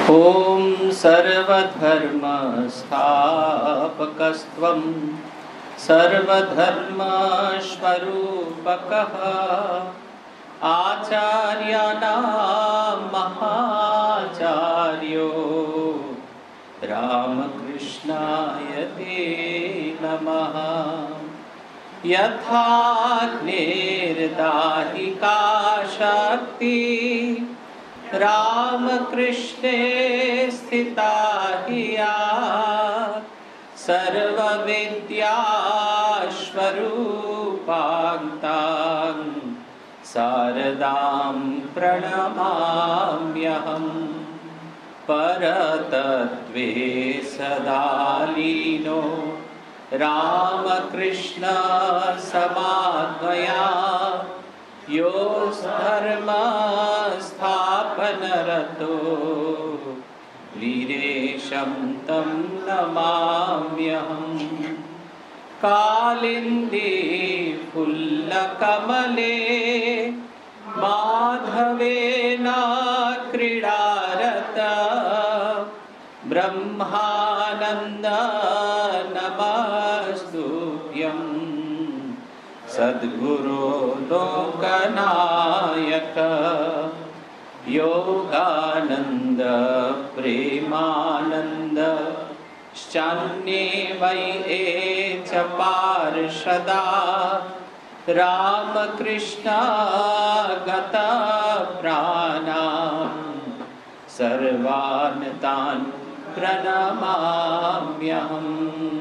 ॐ सर्वधर्मस्थापकस्त्वं सर्वधर्मस्वरूपकः आचार्याणां महाचार्यो रामकृष्णाय ते नमः। यथाग्निर्दाहिका शक्ति रामकृष्णे स्थिता हिया सर्वविद्यास्वरूपां शारदां प्रणमाम्यहम्। परतत्त्वे सदा लीनो रामकृष्ण समाद्वया यो धर्मस्थापनरतो वीरेशं तं नमाम्यहम्। कालिन्दी फुल्लकमले माधवेन क्रीडारता ब्रह्मानन्द नमस्तुभ्यं सद्गुरो लोकनायक योगानन्द प्रेमानन्द श्चान्ये वै च पार्षदा रामकृष्ण गतप्राणां सर्वान् तान् प्रणमाम्यहम्।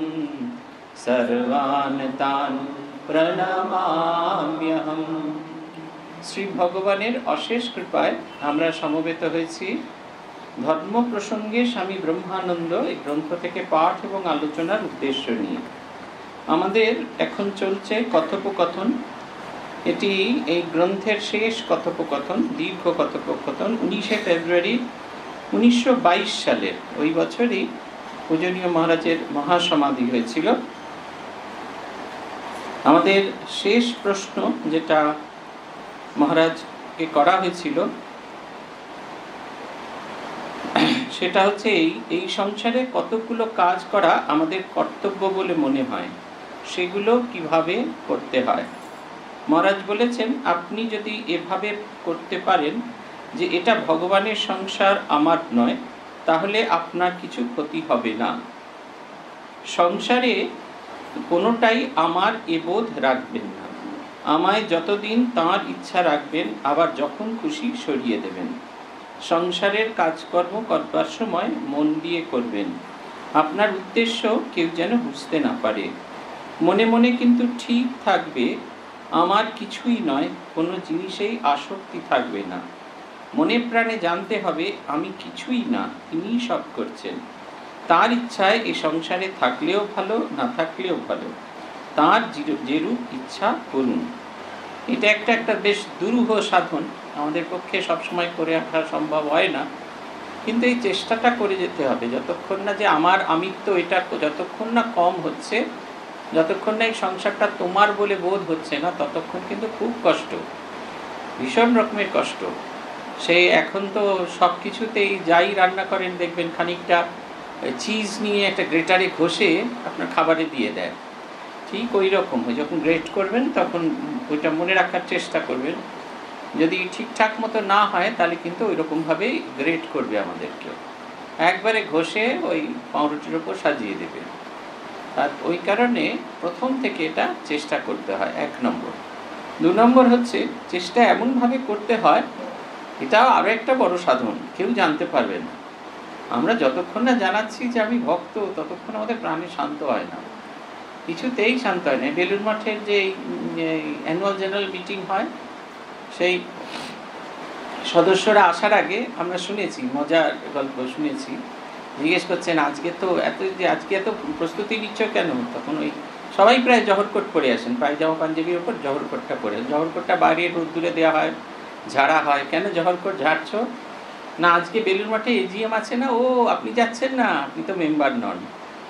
सर्वान् तान् प्रणमाम्यहम्। শ্রী ভগবানের অশেষ কৃপায় আমরা সমবেত হয়েছি ধর্ম প্রসঙ্গে স্বামী ব্রহ্মানন্দ এই গ্রন্থ থেকে পাঠ এবং আলোচনার উদ্দেশ্য নিয়ে। আমাদের এখন চলছে কথোপকথন। এটি এই গ্রন্থের শেষ কথোপকথন, দীর্ঘ কথোপকথন। 19শে ফেব্রুয়ারি 1922 সালের ওই বছরই পূজনীয় মহারাজের মহাসমাধি হয়েছিল। আমাদের শেষ প্রশ্ন যেটা মহারাজকে করা হয়েছিল সেটা হচ্ছে এই সংসারে কতগুলো কাজ করা আমাদের কর্তব্য বলে মনে হয়, সেগুলো কিভাবে করতে হয়। মহারাজ বলেছেন, আপনি যদি এভাবে করতে পারেন যে এটা ভগবানের সংসার, আমার নয়, তাহলে আপনার কিছু ক্ষতি হবে না। সংসারে কোনোটাই আমার এ বোধ রাখবেন না। আমায় যতদিন তাঁর ইচ্ছা রাখবেন, আবার যখন খুশি সরিয়ে দেবেন। সংসারের কাজকর্ম করবার সময় মন দিয়ে করবেন। আপনার উদ্দেশ্য কেউ যেন বুঝতে না পারে। মনে মনে কিন্তু ঠিক থাকবে, আমার কিছুই নয়, কোনো জিনিসেই আসক্তি থাকবে না। মনে প্রাণে জানতে হবে আমি কিছুই না, তিনিই সব করছেন। তার ইচ্ছায় এই সংসারে থাকলেও ভালো, না থাকলেও ভালো, তার যেরূপ ইচ্ছা করুন। এটা একটা বেশ দুরূহ সাধন, আমাদের পক্ষে সবসময় করে আসা সম্ভব হয় না, কিন্তু এই চেষ্টাটা করে যেতে হবে। যতক্ষণ না যে আমার আমিত্ব এটা যতক্ষণ না কম হচ্ছে, যতক্ষণ না এই সংসারটা তোমার বলে বোধ হচ্ছে না, ততক্ষণ কিন্তু খুব কষ্ট, ভীষণ রকমের কষ্ট। সেই এখন তো সব কিছুতেই যাই রান্না করেন দেখবেন খানিকটা চিজ নিয়ে একটা গ্রেটারে ঘষে আপনার খাবারে দিয়ে দেয়। ঠিক ওই রকম হয়, যখন গ্রেট করবেন তখন ওইটা মনে রাখার চেষ্টা করবেন। যদি ঠিকঠাক মতো না হয় তাহলে কিন্তু ওই রকমভাবেই গ্রেট করবে আমাদেরকেও, একবারে ঘষে ওই পাউরুটির ওপর সাজিয়ে দেবে। আর ওই কারণে প্রথম থেকে এটা চেষ্টা করতে হয়, 1 নম্বর। 2 নম্বর হচ্ছে চেষ্টা এমনভাবে করতে হয়, এটাও আরও একটা বড় সাধন, কেউ জানতে পারবে না। আমরা যতক্ষণ না জানাচ্ছি যে আমি ভক্ত, ততক্ষণ আমাদের প্রাণে শান্ত হয় না, কিছুতেই শান্ত হয় না। বেলুড় মঠের যে অ্যানুয়াল জেনারেল মিটিং হয়, সেই সদস্যরা আসার আগে আমরা শুনেছি, মজার গল্প শুনেছি। জিজ্ঞেস করছেন আজকে এত প্রস্তুতি নিচ্ছ কেন? তখন ওই সবাই প্রায় জহরকোট পরে আসেন, পায়জামা পাঞ্জাবির ওপর জহরকোটটা পরে। জহরকোটটা বাইরে রোদ্দুরে দেওয়া হয়, ঝাড়া হয়। কেন জহরকোট ঝাড়ছ? না আজকে বেলুড় মঠে এজিএম আছে না। ও আপনি যাচ্ছেন না, আপনি তো মেম্বার নন।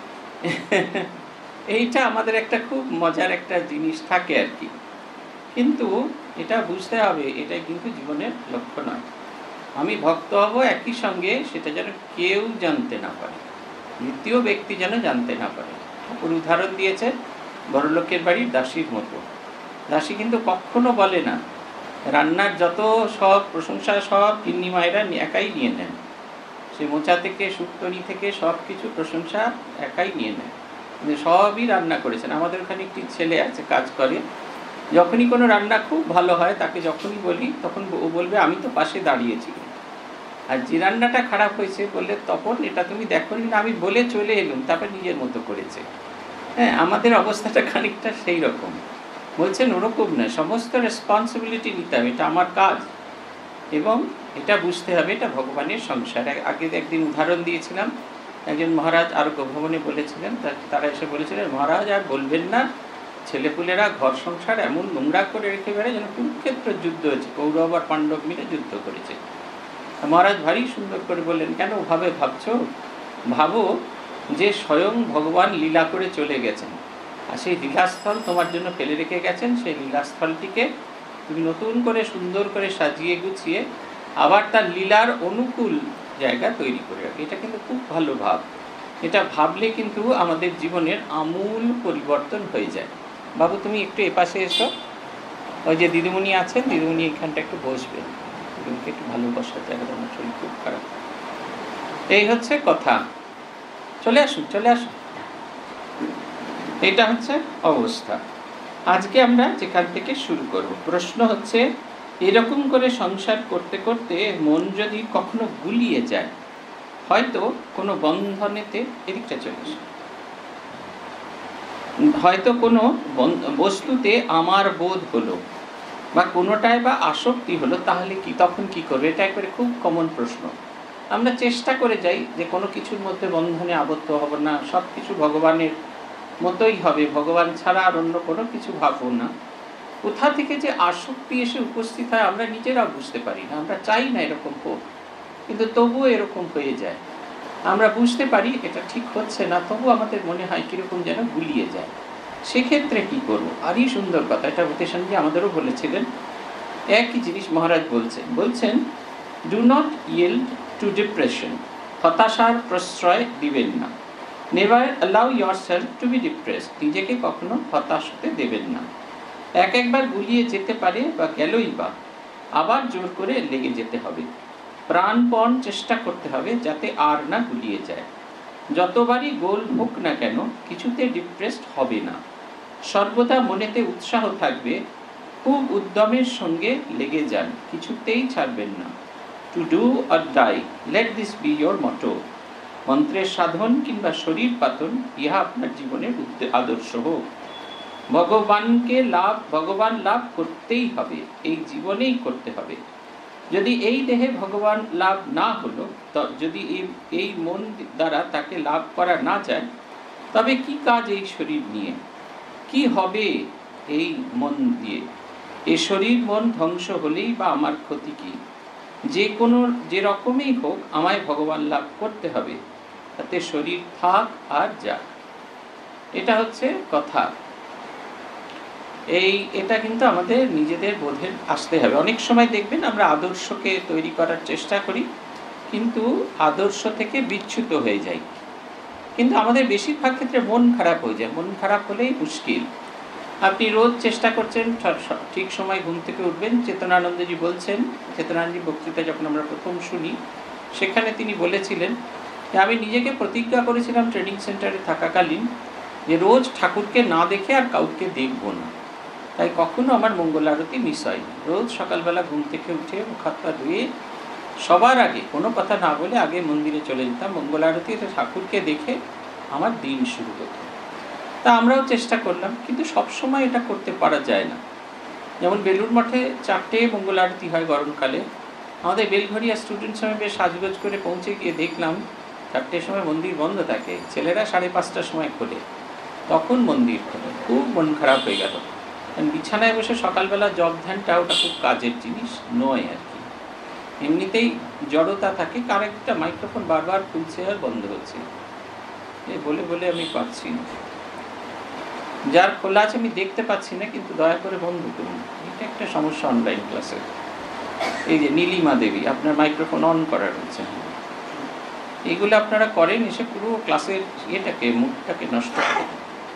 এইটা আমাদের একটা খুব মজার একটা জিনিস থাকে আর কি। কিন্তু এটা বুঝতে হবে, এটাই কিন্তু জীবনের লক্ষ্য নয়। আমি ভক্ত হব একই সঙ্গে সেটা যেন কেউ জানতে না পারে, দ্বিতীয় ব্যক্তি যেন জানতে না পারে। ঠাকুর উদাহরণ দিয়েছে বড়লোকের বাড়ির দাসীর মতো। দাসী কিন্তু কখনো বলে না, রান্নার যত সব প্রশংসা সব গিন্নি মায়েরা একাই নিয়ে নেন, সে মোচা থেকে সুক্তনি থেকে সব কিছু প্রশংসা একাই নিয়ে নেন, কিন্তু সবই রান্না করেছেন। আমাদের ওখানে একটি ছেলে আছে কাজ করে, যখনই কোনো রান্না খুব ভালো হয় তাকে যখনই বলি তখন ও বলবে আমি তো পাশে দাঁড়িয়েছি, আর যে রান্নাটা খারাপ হয়েছে বললে তখন এটা তুমি দেখো না, আমি বলে চলে এলুম, তারপর নিজের মতো করেছে। হ্যাঁ, আমাদের অবস্থাটা খানিকটা সেই রকম। বলছেন ওরকম না, সমস্ত রেসপন্সিবিলিটি নিতে হবে, এটা আমার কাজ এবং এটা বুঝতে হবে এটা ভগবানের সংসার। আগে একদিন উদাহরণ দিয়েছিলাম, একজন মহারাজ আরোগ্য ভবনে বলেছিলেন, তারা এসে বলেছিলেন মহারাজ আর বলবেন না, ছেলেপুলেরা ঘর সংসার এমন নোংরা করে রেখে বেড়ায় যেন কুরুক্ষেত্র যুদ্ধ হয়েছে, কৌরব আর পাণ্ডব মিলে যুদ্ধ করেছে। মহারাজ ভারী সুন্দর করে বললেন, কেন ওভাবে ভাবছো? ভাবো যে স্বয়ং ভগবান লীলা করে চলে গেছেন, আর সেই লীলাস্থল তোমার জন্য ফেলে রেখে গেছেন, সেই লীলাস্থলটিকে তুমি নতুন করে সুন্দর করে সাজিয়ে গুছিয়ে আবার তার লীলার অনুকূল জায়গা তৈরি করে রাখে। এটা কিন্তু খুব ভালো ভাব। এটা ভাবলে কিন্তু আমাদের জীবনের আমূল পরিবর্তন হয়ে যায়। বাবু তুমি একটু এপাশে এসো, ওই যে দিদিমণি আছেন, দিদিমণি এখানটা একটু বসবেন, দিদিমণিকে একটু ভালো বসার জায়গাটা, আমার শরীর খুব খারাপ। এই হচ্ছে কথা, চলে আসুন চলে আসুন। এটা হচ্ছে অবস্থা। আজকে আমরা যেখান থেকে শুরু করব, প্রশ্ন হচ্ছে এরকম করে সংসার করতে করতে মন যদি কখনো গুলিয়ে যায়, হয়তো কোনো বন্ধনেতে, এদিকটা চলে আসে, হয়তো কোনো বস্তুতে আমার বোধ হলো বা কোনোটায় বা আসক্তি হলো, তাহলে কি তখন কি করবে? এটা একবারে খুব কমন প্রশ্ন। আমরা চেষ্টা করে যাই যে কোনো কিছুর মধ্যে বন্ধনে আবদ্ধ হব না, সব কিছু ভগবানের মতোই হবে, ভগবান ছাড়া আর অন্য কোনো কিছু ভাববো না। কোথা থেকে যে আসক্তি এসে উপস্থিত হয় আমরা নিজেরাও বুঝতে পারি না। আমরা চাই না এরকম হোক, কিন্তু তবুও এরকম হয়ে যায়। আমরা বুঝতে পারি এটা ঠিক হচ্ছে না, তবু আমাদের মনে হয় কীরকম যেন গুলিয়ে যায়। সেক্ষেত্রে কি করবো? আরই সুন্দর কথা, এটা ভূতেশানজি আমাদেরও বলেছিলেন। একই জিনিস মহারাজ বলছেন do not yield to depression, হতাশার প্রশ্রয় দিবেন না। Never allow yourself to be depressed, নিজেকে কখনো হতাশ হতে দেবেন না। একবার গুলিয়ে যেতে পারে বা গেলই বা, আবার জোর করে লেগে যেতে হবে, প্রাণপণ চেষ্টা করতে হবে যাতে আর না গুলিয়ে যায়। যতবারই গোল হোক না কেন কিছুতে ডিপ্রেসড হবে না, সর্বদা মনেতে উৎসাহ থাকবে, খুব উদ্যমের সঙ্গে লেগে যান, কিছুতেই ছাড়বেন না। To do or die, let this be your motto. মন্ত্রের সাধন কিংবা শরীর পাতন ইহা আপনার জীবনের আদর্শ হোক। ভগবান লাভ করতেই হবে, এই জীবনেই করতে হবে। যদি এই দেহে ভগবান লাভ না হলো, যদি এই মন দ্বারা তাকে লাভ করা না যায়, তবে কি কাজ এই শরীর নিয়ে? কি হবে এই মন দিয়ে? এই শরীর মন ধ্বংস হলেই বা আমার ক্ষতি কি? যে রকমই হোক আমায় ভগবান লাভ করতে হবে, তাতে শরীর থাক আর যাক। এটা হচ্ছে কথা। এটা কিন্তু আমাদের নিজেদের বোধে আসতে হবে। অনেক সময় দেখবেন আমরা আদর্শকে তৈরি করার চেষ্টা করি, কিন্তু আদর্শ থেকে বিচ্যুত হয়ে যাই। কিন্তু আমাদের বেশিরভাগ ক্ষেত্রে মন খারাপ হয়ে যায়। মন খারাপ হলেই মুশকিল। আপনি রোজ চেষ্টা করছেন ঠিক সময় ঘুম থেকে উঠবেন। চেতনানন্দজি বলছেন, চেতনানন্দজি বক্তৃতা যখন আমরা প্রথম শুনি, সেখানে তিনি বলেছিলেন যে আমি নিজেকে প্রতিজ্ঞা করেছিলাম ট্রেনিং সেন্টারে থাকাকালীন যে রোজ ঠাকুরকে না দেখে আর কাউকে দেখব না। তাই কখনো আমার মঙ্গল আরতি মিস হয়নি। রোজ সকালবেলা ঘুম থেকে উঠে মুখ হাত পা ধুয়ে সবার আগে কোনো কথা না বলে আগে মন্দিরে চলে যেতাম। মঙ্গল আরতিতে ঠাকুরকে দেখে আমার দিন শুরু হতো। তা আমরাও চেষ্টা করলাম, কিন্তু সবসময় এটা করতে পারা যায় না। যেমন বেলুড় মঠে 4টে মঙ্গল আরতি হয় গরমকালে। আমাদের বেলঘরিয়া স্টুডেন্ট সময় বেশ সাজগোজ করে পৌঁছে গিয়ে দেখলাম 4টের সময় মন্দির বন্ধ থাকে, ছেলেরা 5:30টার সময় খোলে, তখন মন্দির খোলে। খুব মন খারাপ হয়ে গেল। বিছানায় বসে সকালবেলা জপ ধ্যানটা ওটা খুব কাজের জিনিস নয় আর কি। এমনিতেই জড়তা থাকে, কার একটা মাইক্রোফোন বারবার খুলছে আর বন্ধ হচ্ছে, বলে বলে আমি পাচ্ছি না। যার খোলা আছে আমি দেখতে পাচ্ছি না, কিন্তু দয়া করে বন্ধ করুন। এটা একটা সমস্যা অনলাইন ক্লাসে। এই যে নীলিমা দেবী, আপনার মাইক্রোফোন অন করা রয়েছে, এইগুলো আপনারা করেন, এসে পুরো ক্লাসের ইয়েটাকে মুডটাকে নষ্ট করেন।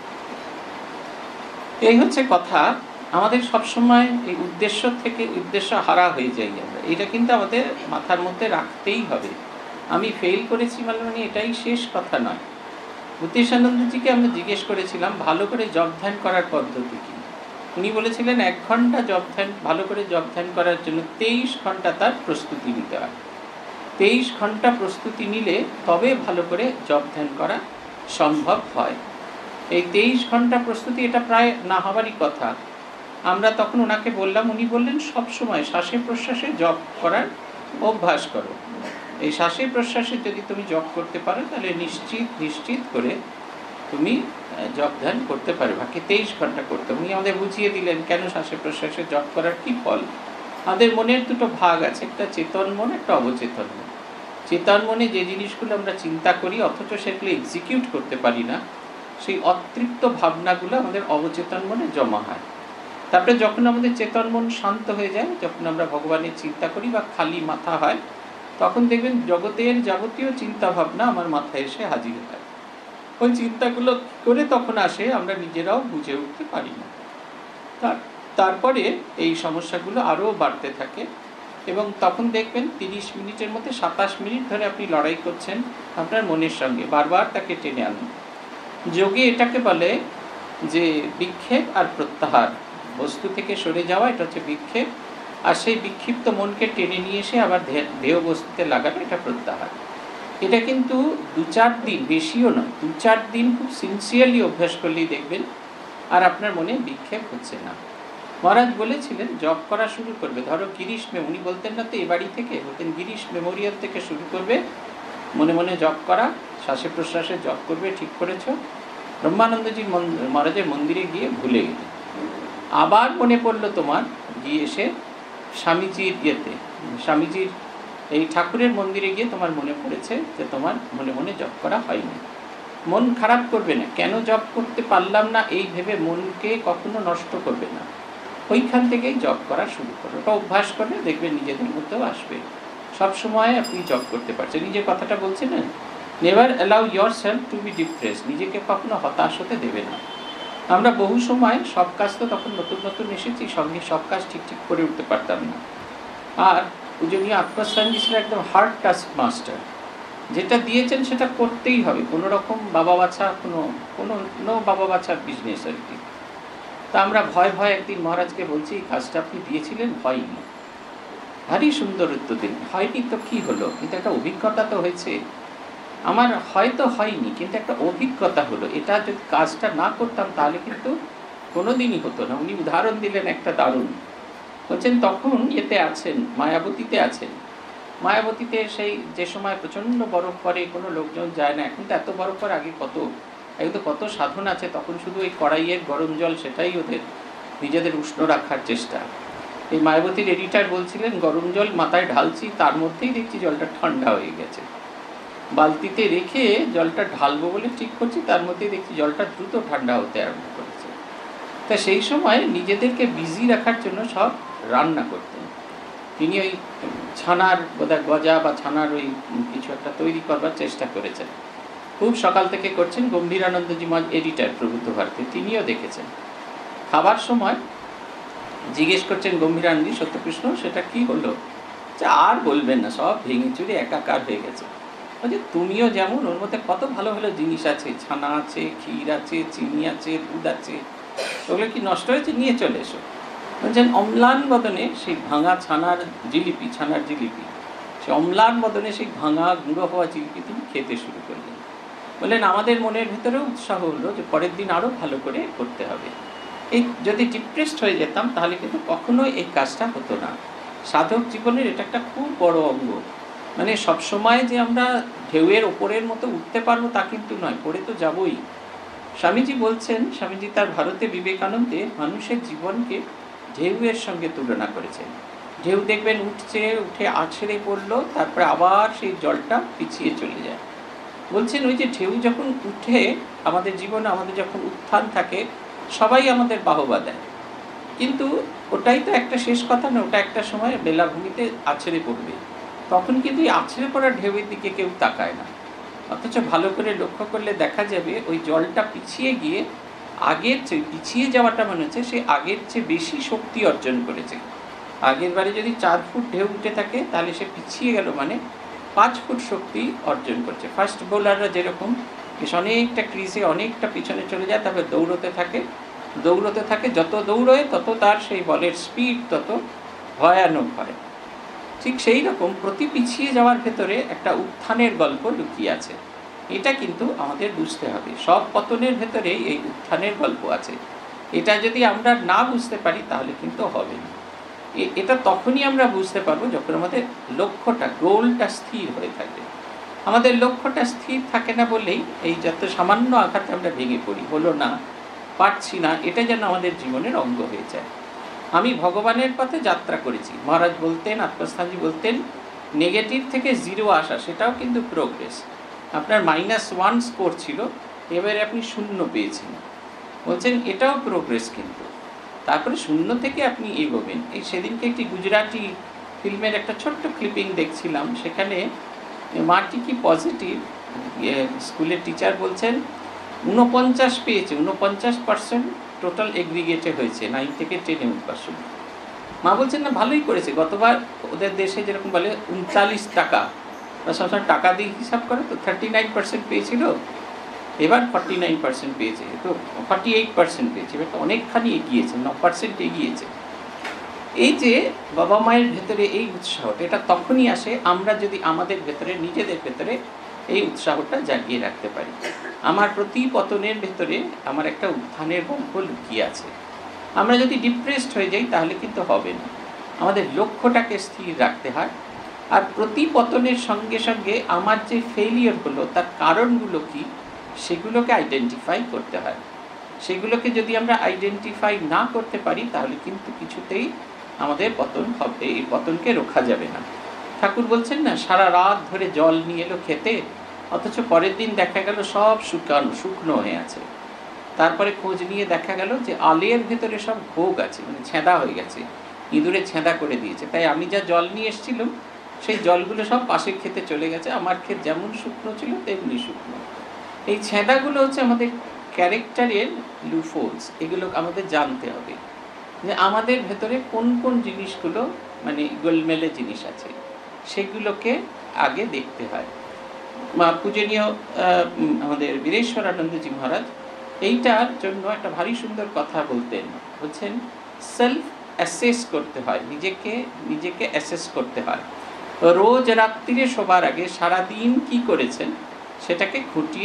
এই হচ্ছে কথা। আমাদের সবসময় এই উদ্দেশ্য থেকে উদ্দেশ্য হারা হয়ে যাই আমরা, এটা কিন্তু আমাদের মাথার মধ্যে রাখতেই হবে। আমি ফেল করেছি মানে এটাই শেষ কথা নয়। ভূতেশানন্দজিকে আমরা জিজ্ঞেস করেছিলাম ভালো করে জপ ধ্যান করার পদ্ধতি কী। উনি বলেছিলেন 1 ঘন্টা জপ ধ্যান, ভালো করে জপ ধ্যান করার জন্য 23 ঘন্টা তার প্রস্তুতি নিতে হয়। 23 ঘন্টা প্রস্তুতি নিলে তবে ভালো করে জপ ধ্যান করা সম্ভব হয়। এই 23 ঘন্টা প্রস্তুতি এটা প্রায় না হওয়ারই কথা। আমরা তখন ওনাকে বললাম, উনি বললেন সবসময় শ্বাসে প্রশ্বাসে জপ করার অভ্যাস করো। এই শ্বাসে প্রশ্বাসে যদি তুমি জপ করতে পারো তাহলে নিশ্চিত করে তুমি জপ ধ্যান করতে পারবে। বাকি 23 ঘন্টা করতে। উনি আমাদের বুঝিয়ে দিলেন কেন শ্বাসে প্রশ্বাসে জপ করার কী ফল। আমাদের মনের দুটো ভাগ আছে, একটা চেতন মন, একটা অবচেতন মন। চেতন মনে যে জিনিসগুলো আমরা চিন্তা করি অথচ সেগুলো এক্সিকিউট করতে পারি না, সেই অতৃপ্ত ভাবনাগুলো আমাদের অবচেতন মনে জমা হয়। তারপরে যখন আমাদের চেতন মন শান্ত হয়ে যায়, যখন আমরা ভগবানের চিন্তা করি বা খালি মাথা হয়, তখন দেখবেন জগতের যাবতীয় চিন্তা ভাবনা আমার মাথায় এসে হাজির হয়। ওই চিন্তাগুলো করে তখন আসে আমরা নিজেরাও বুঝে উঠতে পারি না। তারপরে এই সমস্যাগুলো আরও বাড়তে থাকে এবং তখন দেখবেন 30 মিনিটের মধ্যে 27 মিনিট ধরে আপনি লড়াই করছেন আপনার মনের সঙ্গে, বারবার তাকে টেনে আনুন। যোগে এটাকে বলে যে বিক্ষেপ আর প্রত্যাহার, বস্তু থেকে সরে যাওয়া এটা হচ্ছে বিক্ষেপ, আর সেই বিক্ষিপ্ত মনকে টেনে নিয়ে এসে আবার দেহ বস্তুতে লাগানো এটা প্রত্যাহার। এটা কিন্তু 2-4 দিন, বেশিও নয়, 2-4 দিন খুব সিনসিয়ারলি অভ্যাস করলেই দেখবেন আর আপনার মনে বিক্ষেপ হচ্ছে না। মহারাজ বলেছিলেন জপ করা শুরু করবে, ধরো গিরিশ উনি বলতেন না তো এ বাড়ি থেকে, বলতেন গিরিশ মেমোরিয়াল থেকে শুরু করবে, মনে মনে জপ করা, শ্বাসে প্রশ্বাসে জপ করবে, ঠিক করেছ। ব্রহ্মানন্দজি মহারাজের মন্দিরে গিয়ে ভুলে গেলে, আবার মনে পড়লো তোমার গিয়ে এসে স্বামীজির স্বামীজির এই ঠাকুরের মন্দিরে গিয়ে তোমার মনে পড়েছে যে তোমার মনে মনে জপ করা হয়নি। মন খারাপ করবে না, কেন জপ করতে পারলাম না এই ভেবে মনকে কখনো নষ্ট করবে না। ওইখান থেকেই জপ করা শুরু করো, ওটা অভ্যাস করলে দেখবেন নিজেদের মধ্যেও আসবে। সবসময় আপনি জপ করতে পারছেন। নিজের কথাটা বলছেন না, never allow yourself to be depress, নিজেকে কখনো হতাশ হতে দেবে না। আমরা বহু সময় সব কাজ তো তখন নতুন এসেছি, সঙ্গে সব কাজ ঠিক করে উঠতে পারতাম না। আর পূজনীয় আত্মস্থানজি ছিল একদম হার্ড টাস্ক মাস্টার, যেটা দিয়েছেন সেটা করতেই হবে, কোনো রকম বাবা বাছা কোনো বাবা বাছার বিজনেস আর কি। তা আমরা ভয় একদিন মহারাজকে বলছি এই কাজটা আপনি দিয়েছিলেন হয়নি। ভারী সুন্দর উত্তর দিন, হয়নি তো কী হলো, কিন্তু একটা অভিজ্ঞতা তো হয়েছে। আমার হয়তো হয়নি কিন্তু একটা অভিজ্ঞতা হলো, এটা যদি কাজটা না করতাম তাহলে কিন্তু কোনো দিনই হতো না। উনি উদাহরণ দিলেন একটা দারুণ, বলছেন তখন এতে আছেন মায়াবতীতে আছেন, মায়াবতীতে সেই যে সময় প্রচণ্ড বরফ পড়ে, কোনো লোকজন যায় না। এখন তো এত বরফ পড়ে, আগে কত সাধন আছে, তখন শুধু এই কড়াইয়ের গরম জল সেটাই ওদের নিজেদের উষ্ণ রাখার চেষ্টা। এই মায়াবতীর এডিটার বলছিলেন গরম জল মাথায় ঢালছি, তার মধ্যেই দেখছি জলটা ঠান্ডা হয়ে গেছে। বালতিতে রেখে জলটা ঢালবো বলে ঠিক করছি, তার মধ্যেই দেখছি জলটা দ্রুত ঠান্ডা হতে আরম্ভ করেছে। তা সেই সময় নিজেদেরকে বিজি রাখার জন্য সব রান্না করতেন। তিনি ওই ছানার বোধহয় গজা বা ছানার ওই কিছু একটা তৈরি করবার চেষ্টা করেছেন, খুব সকাল থেকে করছেন। গম্ভীরানন্দজি এডিটার প্রবুদ্ধ ভারতী, তিনিও দেখেছেন। খাবার সময় জিজ্ঞেস করছেন গম্ভীরানন্দজি, সত্যকৃষ্ণ সেটা কি হলো? আর বলবেন না, সব ভেঙে চুরে একাকার হয়ে গেছে। বলছে তুমিও যেমন, ওর মধ্যে কত ভালো ভালো জিনিস আছে, ছানা আছে, ক্ষীর আছে, চিনি আছে, দুধ আছে, ওগুলো কি নষ্ট হয়েছে? নিয়ে চলে এসো। বলছেন অম্লান বদনে সেই ভাঙা ছানার জিলিপি, সে অম্লান বদনে সেই ভাঙা গুঁড়ো হওয়া জিলিপি তিনি খেতে শুরু করলেন। বললেন আমাদের মনের ভিতরেও উৎসাহ হলো যে পরের দিন আরও ভালো করে করতে হবে। এই যদি ডিপ্রেসড হয়ে যেতাম তাহলে কিন্তু কখনোই এই কাজটা হতো না। সাধক জীবনের এটা একটা খুব বড় অঙ্গ। মানে সবসময় যে আমরা ঢেউয়ের ওপরের মতো উঠতে পারবো তা কিন্তু নয়, পড়ে তো যাবই। স্বামীজি বলছেন, স্বামীজি তার ভারতে বিবেকানন্দে মানুষের জীবনকে ঢেউয়ের সঙ্গে তুলনা করেছেন। ঢেউ দেখবেন উঠে আছড়ে পড়লো, তারপরে আবার সেই জলটা পিছিয়ে চলে যায়। বলছেন ওই যে ঢেউ যখন উঠে আমাদের জীবনে, আমাদের যখন উত্থান থাকে, সবাই আমাদের বাহবা দেয়, কিন্তু ওটাই তো একটা শেষ কথা না, ওটা একটা সময় বেলাভূমিতে আছড়ে পড়বে। তখন কিন্তু এই আছড়ে পড়া ঢেউয়ের দিকে কেউ তাকায় না। অথচ ভালো করে লক্ষ্য করলে দেখা যাবে ওই জলটা পিছিয়ে গিয়ে আগের চেয়ে, পিছিয়ে যাওয়াটা মনে হচ্ছে সে আগের চেয়ে বেশি শক্তি অর্জন করেছে। আগের বারে যদি 4 ফুট ঢেউ উঠে থাকে, তাহলে সে পিছিয়ে গেল মানে 5 ফুট শক্তি অর্জন করছে। ফাস্ট বোলাররা যেরকম বেশ অনেকটা ক্রিজে অনেকটা পিছনে চলে যায়, তারপরে দৌড়তে থাকে, যত দৌড়োয় তত তার সেই বলের স্পিড তত ভয়ানক হয়। ঠিক সেই রকম প্রতি পিছিয়ে যাওয়ার ভেতরে একটা উত্থানের গল্প লুকিয়ে আছে। এটা কিন্তু আমাদের বুঝতে হবে। সব পতনের ভেতরেই এই উত্থানের গল্প আছে। এটা যদি আমরা না বুঝতে পারি তাহলে কিন্তু হবে না। এটা তখনই আমরা বুঝতে পারবো যখন আমাদের লক্ষ্যটা, গোলটা স্থির হয়ে থাকবে। আমাদের লক্ষ্যটা স্থির থাকে না বলেই এই যত সামান্য আঘাতে আমরা ভেঙে পড়ি, হলো না, পারছি না, এটা যেন আমাদের জীবনের অঙ্গ হয়ে যায়। আমি ভগবানের পথে যাত্রা করেছি। মহারাজ বলতেন, আত্মস্থানজি বলতেন, নেগেটিভ থেকে 0 আসা সেটাও কিন্তু প্রোগ্রেস। আপনার -1 স্কোর ছিল, এবারে আপনি 0 পেয়েছেন, বলছেন এটাও প্রোগ্রেস। কিন্তু তারপরে 0 থেকে আপনি এগোবেন। এই সেদিনকে একটি গুজরাটি ফিল্মের একটা ছোট্ট ক্লিপিং দেখছিলাম, সেখানে মাটি কি পজিটিভ স্কুলের টিচার বলছেন 49 পেয়েছে, 49% টোটাল এগ্রিগেটে হয়েছে 9 থেকে 10 উঠবার সময়। মা বলছেন না ভালোই করেছে, গতবার ওদের দেশে যেরকম বলে 39 টাকা, ওরা সবসময় টাকা দিয়ে হিসাব করে, তো 39% পেয়েছিল, এবার 49% পেয়েছে, তো 48% পেয়েছে, এবার তো অনেকখানি এগিয়েছে, 9% এগিয়েছে। এই যে বাবা মায়ের ভেতরে এই উৎসাহটা, এটা তখনই আসে আমরা যদি আমাদের ভেতরে, নিজেদের ভেতরে এই উৎসাহটা জাগিয়ে রাখতে পারি। আমার প্রতি পতনের ভেতরে আমার একটা উত্থানের গল্প লুকিয়ে আছে। আমরা যদি ডিপ্রেসড হয়ে যাই তাহলে কিন্তু হবে না। আমাদের লক্ষ্যটাকে স্থির রাখতে হয়। আর প্রতি পতনের সঙ্গে সঙ্গে আমার যে ফেলিয়ার হলো তার কারণগুলো কি সেগুলোকে আইডেন্টিফাই করতে হয়। সেগুলোকে যদি আমরা আইডেন্টিফাই না করতে পারি তাহলে কিন্তু কিছুতেই আমাদের পতন হবে, এই পতনকে রোখা যাবে না। ঠাকুর বলছেন না, সারা রাত ধরে জল নিয়ে এলো খেতে, অথচ পরের দিন দেখা গেল সব শুকনো হয়ে আছে। তারপরে খোঁজ নিয়ে দেখা গেল যে আলের ভেতরে সব ভোগ আছে, মানে ছেঁদা হয়ে গেছে, ইঁদুরে ছেঁদা করে দিয়েছে। তাই আমি যা জল নিয়ে এসেছিলাম সেই জলগুলো সব পাশের ক্ষেতে চলে গেছে, আমার ক্ষেত যেমন শুকনো ছিল তেমনি শুকনো। এই ছেঁদাগুলো হচ্ছে আমাদের ক্যারেক্টারের লুফোলস। এগুলো আমাদের জানতে হবে যে আমাদের ভেতরে কোন কোন জিনিসগুলো মানে গোলমেলে জিনিস আছে, সেগুলোকে আগে দেখতে হয়। পূজনীয় আমাদের বীরেশ্বরানন্দজি মহারাজ এইটার জন্য একটা ভারী সুন্দর কথা বলতেন। বলছেন সেলফ অ্যাসেস করতে হয়, নিজেকে অ্যাসেস করতে হয়। রোজ রাত্রিরে শোবার আগে সারাদিন কি করেছেন সেটাকে খুঁটিয়ে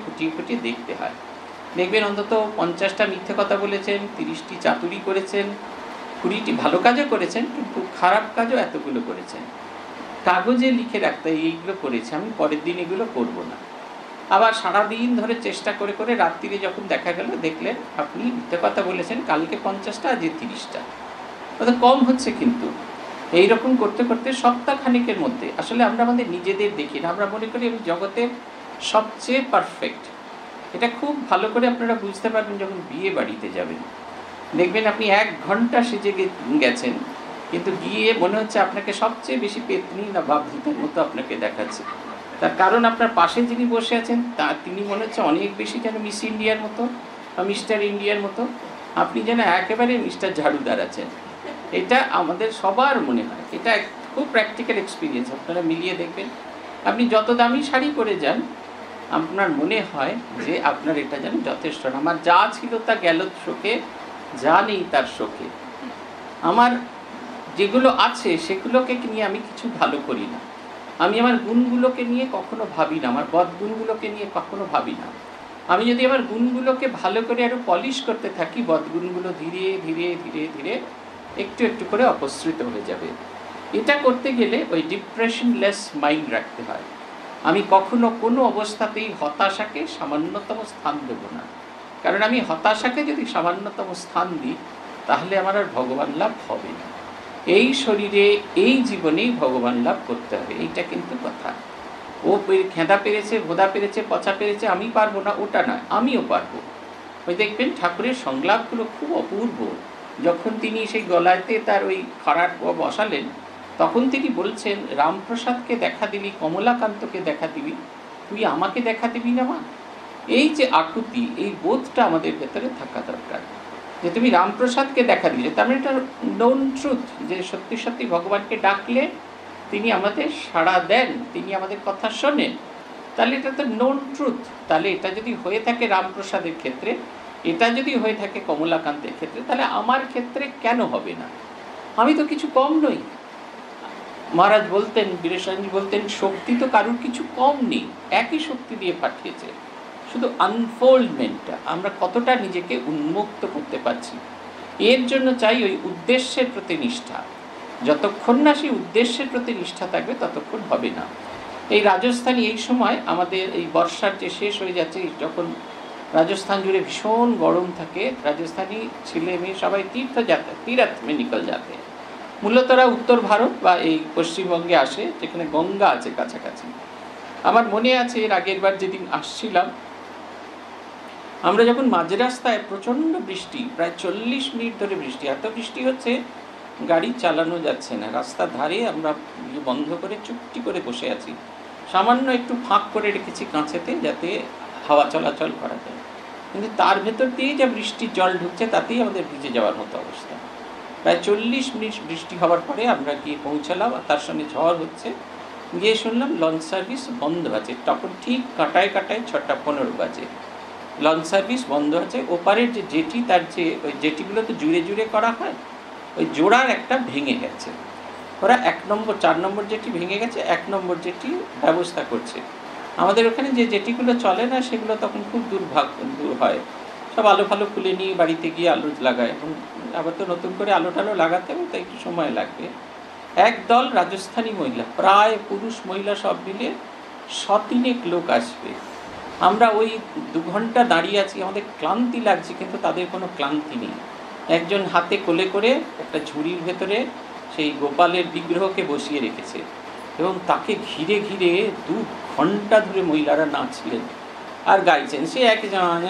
দেখতে হয়। দেখবেন অন্তত 50টা মিথ্যে কথা বলেছেন, 30টি চাতুরি করেছেন, 20টি ভালো কাজও করেছেন, কিন্তু খারাপ কাজও এতগুলো করেছেন। কাগজে লিখে রাখতে এইগুলো করেছে, আমি পরের দিন এগুলো করব না। আবার সারাদিন ধরে চেষ্টা করে রাত্রিরে যখন দেখা গেল দেখলেন আপনি মিথ্যে কথা বলেছেন কালকে 50টা, আজ 30টা, ওটা কম হচ্ছে। কিন্তু এইরকম করতে করতে সপ্তাহখানেকের মধ্যে আসলে আমরা আমাদের নিজেদের দেখি না, আমরা মনে করি আমি জগতের সবচেয়ে পারফেক্ট। এটা খুব ভালো করে আপনারা বুঝতে পারবেন যখন বিয়ে বাড়িতে যাবেন। দেখবেন আপনি 1 ঘন্টা সেজে গেছেন, কিন্তু গিয়ে মনে হচ্ছে আপনাকে সবচেয়ে বেশি পেতনি না বাবভূতের মতো আপনাকে দেখাচ্ছে। তার কারণ আপনার পাশে যিনি বসে আছেন তিনি মনে হচ্ছে অনেক বেশি যেন মিস ইন্ডিয়ার মতো বা মিস্টার ইন্ডিয়ার মতো, আপনি যেন একেবারে মিস্টার ঝাড়ুদার আছেন। এটা আমাদের সবার মনে হয়, এটা খুব প্র্যাকটিক্যাল এক্সপিরিয়েন্স। আপনারা মিলিয়ে দেখবেন, আপনি যত দামি শাড়ি পরে যান আপনার মনে হয় যে আপনার এটা যেন যথেষ্ট না, আমার যা ছিল তা গেল শোকে, যা নেই তার শোকে। আমার যেগুলো আছে সেগুলোকে নিয়ে আমি কিছু ভালো করি না, আমি আমার গুণগুলোকে নিয়ে কখনো ভাবি না, আমার বদগুণগুলোকে নিয়ে কখনো ভাবি না। আমি যদি আমার গুণগুলোকে ভালো করে আরও পলিশ করতে থাকি, বদগুণগুলো ধীরে ধীরে ধীরে ধীরে একটু একটু করে অপসৃত হয়ে যাবে। এটা করতে গেলে ওই ডিপ্রেশনলেস মাইন্ড রাখতে হয়। আমি কখনো কোনো অবস্থাতেই হতাশাকে সামান্যতম স্থান দেব না, কারণ আমি হতাশাকে যদি সামান্যতম স্থান দিই তাহলে আমার আর ভগবান লাভ হবে না। এই শরীরে এই জীবনেই ভগবান লাভ করতে হবে, এইটা কিন্তু কথা। ও খেঁদা পেরেছে, ভোদা পেরেছে, পচা পেরেছে, আমি পারবো না ওটা নয়, আমিও পারবো। ওই দেখবেন ঠাকুরের সংলাপগুলো খুব অপূর্ব। যখন তিনি সেই গলাতে তার ওই খাড়াট বসালেন, তখন তিনি বলছেন, রামপ্রসাদকে দেখা দিবি, কমলাকান্তকে দেখা দিবি, তুই আমাকে দেখা দিবি না মা? এই যে আকুতি, এই বোধটা আমাদের ভেতরে থাকা দরকার, যে তুমি রামপ্রসাদকে দেখা দিবে। তার মানে এটা নোন ট্রুথ, যে সত্যি সত্যি ভগবানকে ডাকলে তিনি আমাদের সাড়া দেন, তিনি আমাদের কথা শোনেন। তাহলে এটা তো নোন ট্রুথ। তাহলে এটা যদি হয়ে থাকে রামপ্রসাদের ক্ষেত্রে, এটা যদি হয়ে থাকে কমলাকান্তের ক্ষেত্রে, তাহলে আমার ক্ষেত্রে কেন হবে না? আমি তো কিছু কম নই। মহারাজ বলতেন, বীরেশানজি বলতেন, শক্তি তো কারুর কিছু কম নেই, একই শক্তি দিয়ে পাঠিয়েছে। শুধু আনফোল্ডমেন্টটা, আমরা কতটা নিজেকে উন্মুক্ত করতে পারছি, এর জন্য চাই ওই উদ্দেশ্যের প্রতি নিষ্ঠা। যতক্ষণ না সেই উদ্দেশ্যের প্রতি নিষ্ঠা থাকবে ততক্ষণ হবে না। এই রাজস্থানী এই সময় আমাদের এই বর্ষার যে শেষ হয়ে যাচ্ছে, যখন রাজস্থান জুড়ে ভীষণ গরম থাকে, রাজস্থানী ছেলে মেয়ে সবাই তীর্থ মেডিকেল যাতে, মূলত ওরা উত্তর ভারত বা এই পশ্চিমবঙ্গে আসে, যেখানে গঙ্গা আছে কাছাকাছি। আমার মনে আছে এর আগের বার যেদিন আসছিলাম, আমরা যখন মাঝ রাস্তায় প্রচণ্ড বৃষ্টি, প্রায় 40 মিনিট ধরে বৃষ্টি, এত বৃষ্টি হচ্ছে গাড়ি চালানো যাচ্ছে না, রাস্তার ধারে আমরা বন্ধ করে চুপটি করে বসে আছি, সামান্য একটু ফাঁক করে রেখেছি কাঁচেতে যাতে হাওয়া চলাচল করা যায়, কিন্তু তার ভেতর দিয়ে যা বৃষ্টির জল ঢুকছে তাতেই আমাদের ভিজে যাওয়ার মতো অবস্থা। প্রায় 40 মিনিট বৃষ্টি হওয়ার পরে আমরা গিয়ে পৌঁছালাম, আর তার সঙ্গে ঝড় হচ্ছে। গিয়ে শুনলাম লঞ্চ সার্ভিস বন্ধ আছে, তখন ঠিক কাটায় 6:15 বাজে, লঞ্চ সার্ভিস বন্ধ আছে। ওপারের যে জেটি, তার যে ওই জেটিগুলো তো জুড়ে জুড়ে করা হয়, ওই জোড়ার একটা ভেঙে গেছে। ওরা 4 নম্বর জেটি ভেঙে গেছে, 1 নম্বর জেটি ব্যবস্থা করছে। আমাদের ওখানে যে জেটিগুলো চলে না সেগুলো তখন খুব দূর হয়, সব আলো ফালো খুলে নিয়ে বাড়িতে গিয়ে আলো লাগায়, এবং আবার তো নতুন করে আলো টালো লাগাতে হবে, তাই একটু সময় লাগবে। একদল রাজস্থানী মহিলা, প্রায় পুরুষ মহিলা সব মিলে 100-3 লোক আসবে। আমরা ওই 2 ঘন্টা দাঁড়িয়ে আছি, আমাদের ক্লান্তি লাগছে, কিন্তু তাদের কোনো ক্লান্তি নেই। একজন হাতে কোলে করে একটা ঝুড়ির ভেতরে সেই গোপালের বিগ্রহকে বসিয়ে রেখেছে, এবং তাকে ঘিরে ঘিরে 2 ঘন্টা ধরে মহিলারা নাচলেন আর গাইছেন। সে এক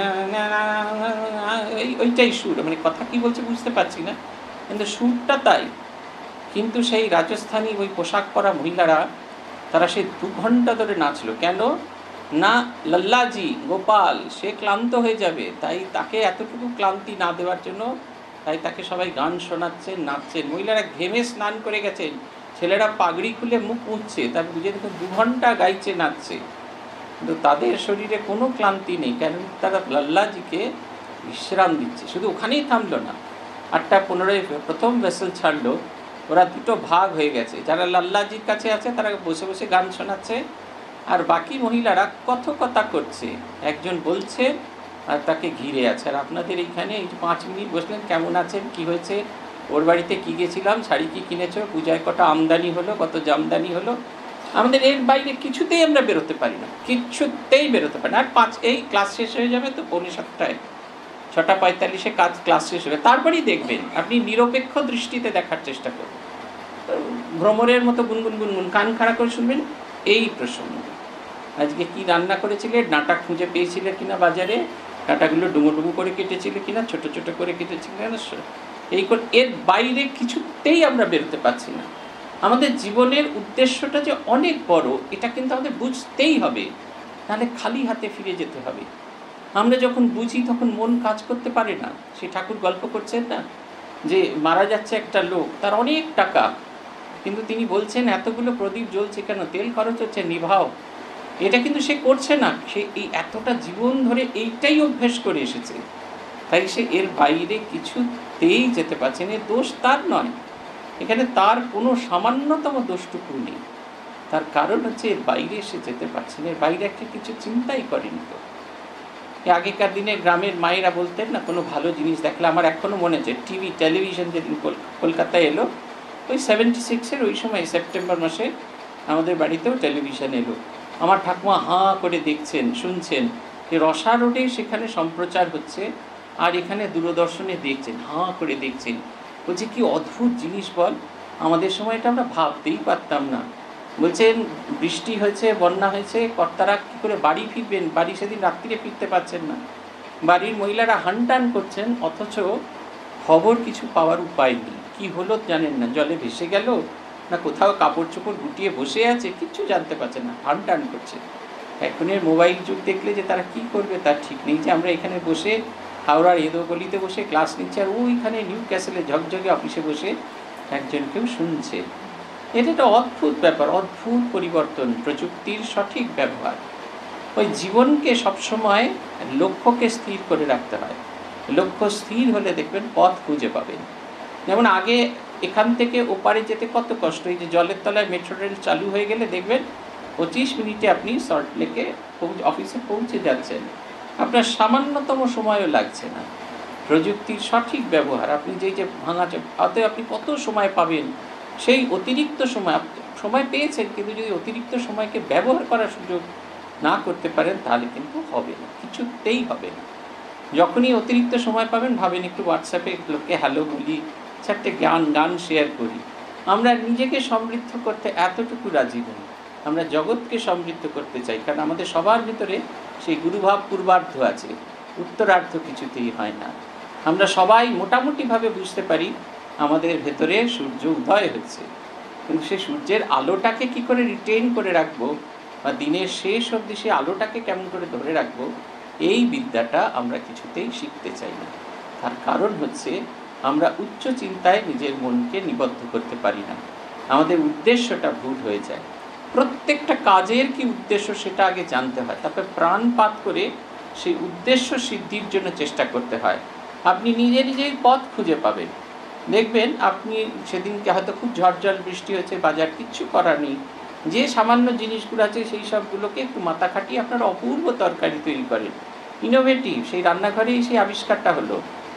ওইটাই সুর, মানে কথা কি বলছে বুঝতে পারছি না, কিন্তু সুরটা তাই। কিন্তু সেই রাজস্থানী ওই পোশাক পরা মহিলারা, তারা সেই 2 ঘন্টা ধরে নাচলো। কেন না? লল্লাজি গোপাল সে ক্লান্ত হয়ে যাবে, তাই তাকে এতটুকু ক্লান্তি না দেওয়ার জন্য তাই তাকে সবাই গান শোনাচ্ছেন, নাচছেন। মহিলারা ঘেমে স্নান করে গেছেন, ছেলেরা পাগড়ি খুলে মুখ মুছছে, তার বুঝে দেখুন 2 ঘন্টা গাইছে, নাচছে, কিন্তু তাদের শরীরে কোনো ক্লান্তি নেই, কেন তারা লল্লাজিকে বিশ্রাম দিচ্ছে। শুধু ওখানেই থামলো না, 8:15 প্রথম ভেসেল ছাড়লো। ওরা 2টো ভাগ হয়ে গেছে, যারা লল্লাজির কাছে আছে তারা বসে বসে গান শোনাচ্ছে, আর বাকি মহিলারা কথকতা করছে, একজন বলছে আর তাকে ঘিরে আছে। আর আপনাদের এইখানে এই 5 মিনিট বসলেন, কেমন আছেন, কি হয়েছে, ওর বাড়িতে কী গেছিলাম, শাড়ি কী কিনেছো, পূজায় কত আমদানি হলো, কত জামদানি হলো, আমাদের এর বাইরে কিছুতেই আমরা বেরোতে পারি না, কিছুতেই বেরোতে পারি না। আর এই ক্লাস শেষ হয়ে যাবে তো 6:45, 6:45 ক্লাস শেষ হবে, তারপরেই দেখবেন। আপনি নিরপেক্ষ দৃষ্টিতে দেখার চেষ্টা করুন, ভ্রমরের মতো গুনগুন গুনগুন কান খাড়া করে শুনবেন। এই প্রসঙ্গ, আজকে কি রান্না করেছিলে, ডাঁটা খুঁজে পেয়েছিলে কিনা বাজারে, ডাঁটাগুলো ডুমো ডুমো করে কেটেছিলে কিনা, ছোট ছোট করে কেটেছিলে কিনা, এই করে এর বাইরে কিছুতেই আমরা বেরোতে পারছি না। আমাদের জীবনের উদ্দেশ্যটা যে অনেক বড়, এটা কিন্তু আমাদের বুঝতেই হবে, নাহলে খালি হাতে ফিরে যেতে হবে। আমরা যখন বুঝি তখন মন কাজ করতে পারে না। সে ঠাকুর গল্প করছেন না, যে মারা যাচ্ছে একটা লোক, তার অনেক টাকা, কিন্তু তিনি বলছেন এতগুলো প্রদীপ জ্বলছে কেন, তেল খরচ হচ্ছে, নিভাও। এটা কিন্তু সে করছে না, সে এই এতটা জীবন ধরে এইটাই অভ্যেস করে এসেছে, তাই সে এর বাইরে কিছুতেই যেতে পারছে না। দোষ তার নয়, এখানে তার কোনো সামান্যতম দোষটুকু নেই, তার কারণ হচ্ছে এর বাইরে সে যেতে পারছে না, এর বাইরে একটা কিছু চিন্তাই করেনি। তো আগেকার দিনে গ্রামের মায়েরা বলতেন না, কোনো ভালো জিনিস দেখলে, আমার এখনও মনে আছে টেলিভিশন যেদিন কলকাতায় এলো, ওই 76-এর ওই সময় সেপ্টেম্বর মাসে আমাদের বাড়িতেও টেলিভিশন এলো। আমার ঠাকুমা হাঁ করে দেখছেন, শুনছেন, যে রসা রোডে সেখানে সম্প্রচার হচ্ছে, আর এখানে দূরদর্শনে দেখছেন, হাঁ করে দেখছেন। বলছে কি অদ্ভুত জিনিস বল, আমাদের সময় এটা আমরা ভাবতেই পারতাম না। বলছেন বৃষ্টি হয়েছে, বন্যা হয়েছে, কর্তারা কী করে বাড়ি ফিরবেন, বাড়ি সেদিন রাত্রিরে ফিরতে পারছেন না, বাড়ির মহিলারা হানটান করছেন, অথচ খবর কিছু পাওয়ার উপায় নেই, কি হলো জানেন না, জলে ভেসে গেল না কোথাও কাপড় চোপড় গুটিয়ে বসে আছে, কিচ্ছু জানতে পারছে না, টান টান করছে। এখনের মোবাইল যুগ দেখলে যে তারা কি করবে তার ঠিক নেই। যে আমরা এখানে বসে হাওড়ার এদো গলিতে বসে ক্লাস নিচ্ছে, আর ওইখানে নিউ ক্যাসেলে ঝকঝকে অফিসে বসে একজন কেউ শুনছে। এটা একটা অদ্ভুত ব্যাপার, অদ্ভুত পরিবর্তন, প্রযুক্তির সঠিক ব্যবহার। ওই জীবনকে সবসময় লক্ষ্যকে স্থির করে রাখতে হয়। লক্ষ্য স্থির হলে দেখবেন পথ খুঁজে পাবেন। যেমন আগে এখান থেকে ওপারে যেতে কত কষ্ট, এই যে জলের তলায় মেট্রো রেল চালু হয়ে গেলে দেখবেন 25 মিনিটে আপনি সল্ট লেকে অফিসে পৌঁছে যাচ্ছেন, আপনার সামান্যতম সময়ও লাগছে না। প্রযুক্তির সঠিক ব্যবহার, আপনি যেই যে ভাঙাচে অতএব আপনি কত সময় পাবেন, সেই অতিরিক্ত সময় পেয়েছেন, কিন্তু যদি অতিরিক্ত সময়কে ব্যবহার করার সুযোগ না করতে পারেন তাহলে কিন্তু হবে না, কিছুতেই হবে না। যখনই অতিরিক্ত সময় পাবেন ভাবেন একটু হোয়াটসঅ্যাপে লোককে হ্যালো বলি, চারটে গান শেয়ার করি। আমরা নিজেকে সমৃদ্ধ করতে এতটুকু রাজি নই, আমরা জগৎকে সমৃদ্ধ করতে চাই, কারণ আমাদের সবার ভিতরে সেই গুরুভাব পূর্বার্ধ আছে, উত্তরার্ধ কিছুতেই হয় না। আমরা সবাই মোটামুটিভাবে বুঝতে পারি আমাদের ভেতরে সূর্য উদয় হচ্ছে, কিন্তু সেই সূর্যের আলোটাকে কি করে রিটেইন করে রাখবো, বা দিনের শেষ অবধি সেই আলোটাকে কেমন করে ধরে রাখবো, এই বিদ্যাটা আমরা কিছুতেই শিখতে চাই না। তার কারণ হচ্ছে আমরা উচ্চ চিন্তায় নিজের মনকে নিবদ্ধ করতে পারি না, আমাদের উদ্দেশ্যটা ভুল হয়ে যায়। প্রত্যেকটা কাজের কি উদ্দেশ্য সেটা আগে জানতে হয়, তারপর প্রাণপাত করে সেই উদ্দেশ্য সিদ্ধির জন্য চেষ্টা করতে হয়। আপনি নিজেই পথ খুঁজে পাবেন। দেখবেন আপনি সেদিনকে হয়তো খুব ঝড় বৃষ্টি হয়েছে, বাজার কিচ্ছু করার নেই, যে সামান্য জিনিসগুলো আছে সেই সবগুলোকে একটু মাথা খাটিয়ে আপনার অপূর্ব তরকারি তৈরি করেন, ইনোভেটিভ। সেই রান্নাঘরেই সেই আবিষ্কারটা হলো।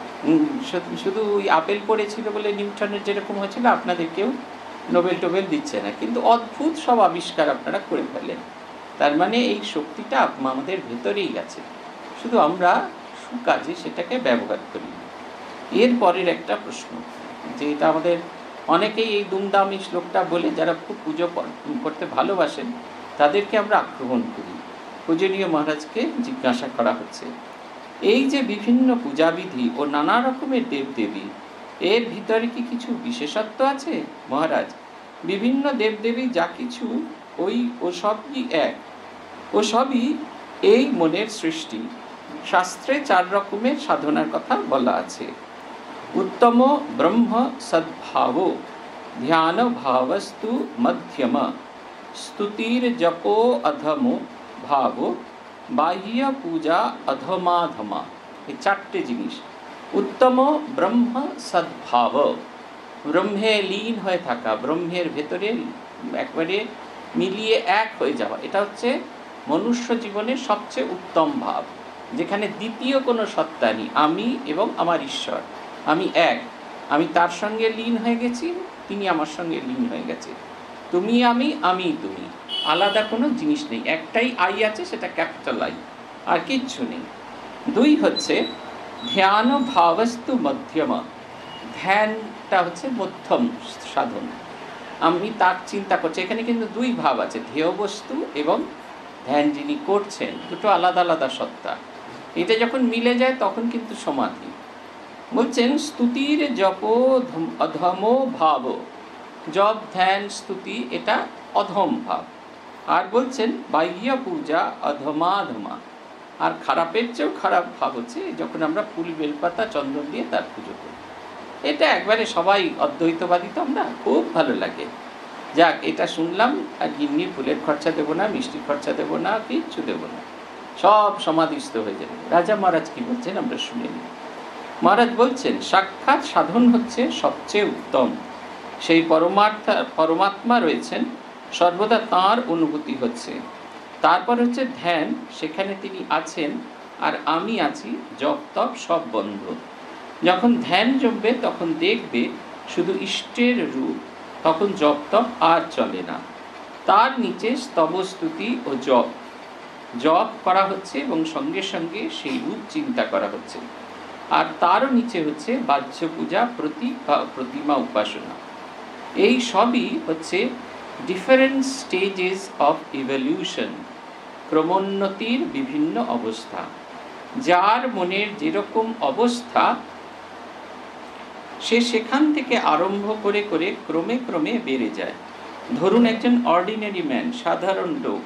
শুধু ওই আপেল পড়েছিল বলে নিউটনের যেরকম হয়েছিল আপনাদের কেউ নোবেল টোবেল দিচ্ছে না, কিন্তু অদ্ভুত সব আবিষ্কার আপনারা করে ফেলেন। তার মানে এই শক্তিটা আমাদের ভেতরেই আছে, শুধু আমরা সুকাজে সেটাকে ব্যবহার করি। এর পরের একটা প্রশ্ন, যে এটা আমাদের অনেকেই এই দুমদাম এই শ্লোকটা বলে, যারা খুব পুজো করতে ভালোবাসেন তাদেরকে আমরা আক্রমণ করি। পূজনীয় মহারাজকে জিজ্ঞাসা করা হচ্ছে, এই যে বিভিন্ন পূজাবিধি ও নানা রকমের দেবদেবী, এর ভিতরে কি কিছু বিশেষত্ব আছে মহারাজ? বিভিন্ন দেবদেবী যা কিছু ও সবই এক, ও সবই এই মনের সৃষ্টি। শাস্ত্রে 4 রকমের সাধনার কথা বলা আছে। উত্তম ব্রহ্ম সদ্ভাব, ধ্যান ভাবস্তু মধ্যম, স্তুতির জপো অধম ভাব, বাহ্য পূজা অধমাধমা। এই 4টে জিনিস। উত্তম ব্রহ্ম সদ্ভাব, ব্রহ্মে লীন হয়ে থাকা, ব্রহ্মের ভেতরে একবারে মিলিয়ে এক হয়ে যাওয়া, এটা হচ্ছে মনুষ্য জীবনের সবচেয়ে উত্তম ভাব, যেখানে দ্বিতীয় কোনো সত্তা নেই, আমি এবং আমার ঈশ্বর, আমি এক, আমি তার সঙ্গে লীন হয়ে গেছি, তিনি আমার সঙ্গে লীন হয়ে গেছে, তুমি আমি, আমি তুমি, আলাদা কোনো জিনিস নেই, একটাই আই আছে, সেটা ক্যাপিটাল আই, আর কিচ্ছু নেই। 2 হচ্ছে ধ্যান ভাবস্তু মধ্যম, ধ্যানটা হচ্ছে মধ্যম সাধন, আমি তার চিন্তা করছি। এখানে কিন্তু 2 ভাব আছে, ধ্যেয় বস্তু এবং ধ্যান যিনি করছেন, দুটো আলাদা আলাদা সত্তা। এটা যখন মিলে যায় তখন কিন্তু সমাধি। বলছেন স্তুতির জপ অধম ভাব, জপ ধ্যান স্তুতি এটা অধম ভাব। আর বলছেন বাহ্য পূজা অধমাধমা, আর খারাপের চেয়েও খারাপ ভাব হচ্ছে যখন আমরা ফুল বেলপাতা চন্দন দিয়ে তার পুজো করি। এটা একবারে সবাই অদ্বৈতবাদী, তো আমরা খুব ভালো লাগে, যাক এটা শুনলাম, আর গিন্নি ফুলের খরচা দেবো না, মিষ্টি খরচা দেবো না, কিচ্ছু দেবো না, সব সমাধিস্থ হয়ে যাবে। রাজা মহারাজ কি বলছেন আমরা শুনে নিই। মহারাজ বলছেন সাক্ষাৎ সাধন হচ্ছে সবচেয়ে উত্তম, সেই পরমাত্মা রয়েছেন, সর্বদা তাঁর অনুভূতি হচ্ছে। তারপর হচ্ছে ধ্যান, সেখানে তিনি আছেন আর আমি আছি, জপ তপ সব বন্ধ। যখন ধ্যান জমবে তখন দেখবে শুধু ইষ্টের রূপ, তখন জপ তপ আর চলে না। তার নিচে স্তবস্তুতি ও জপ করা হচ্ছে এবং সঙ্গে সঙ্গে সেই রূপ চিন্তা করা হচ্ছে। আর তারও নিচে হচ্ছে বাহ্য পূজা, প্রতিমা উপাসনা। এই সবই হচ্ছে ডিফারেন্ট স্টেজেস অফ ইভলিউশন, ক্রমোন্নতির বিভিন্ন অবস্থা। যার মনের যেরকম অবস্থা সে সেখান থেকে আরম্ভ করে করে ক্রমে ক্রমে বেড়ে যায়। ধরুন একজন অর্ডিনারি ম্যান, সাধারণ লোক,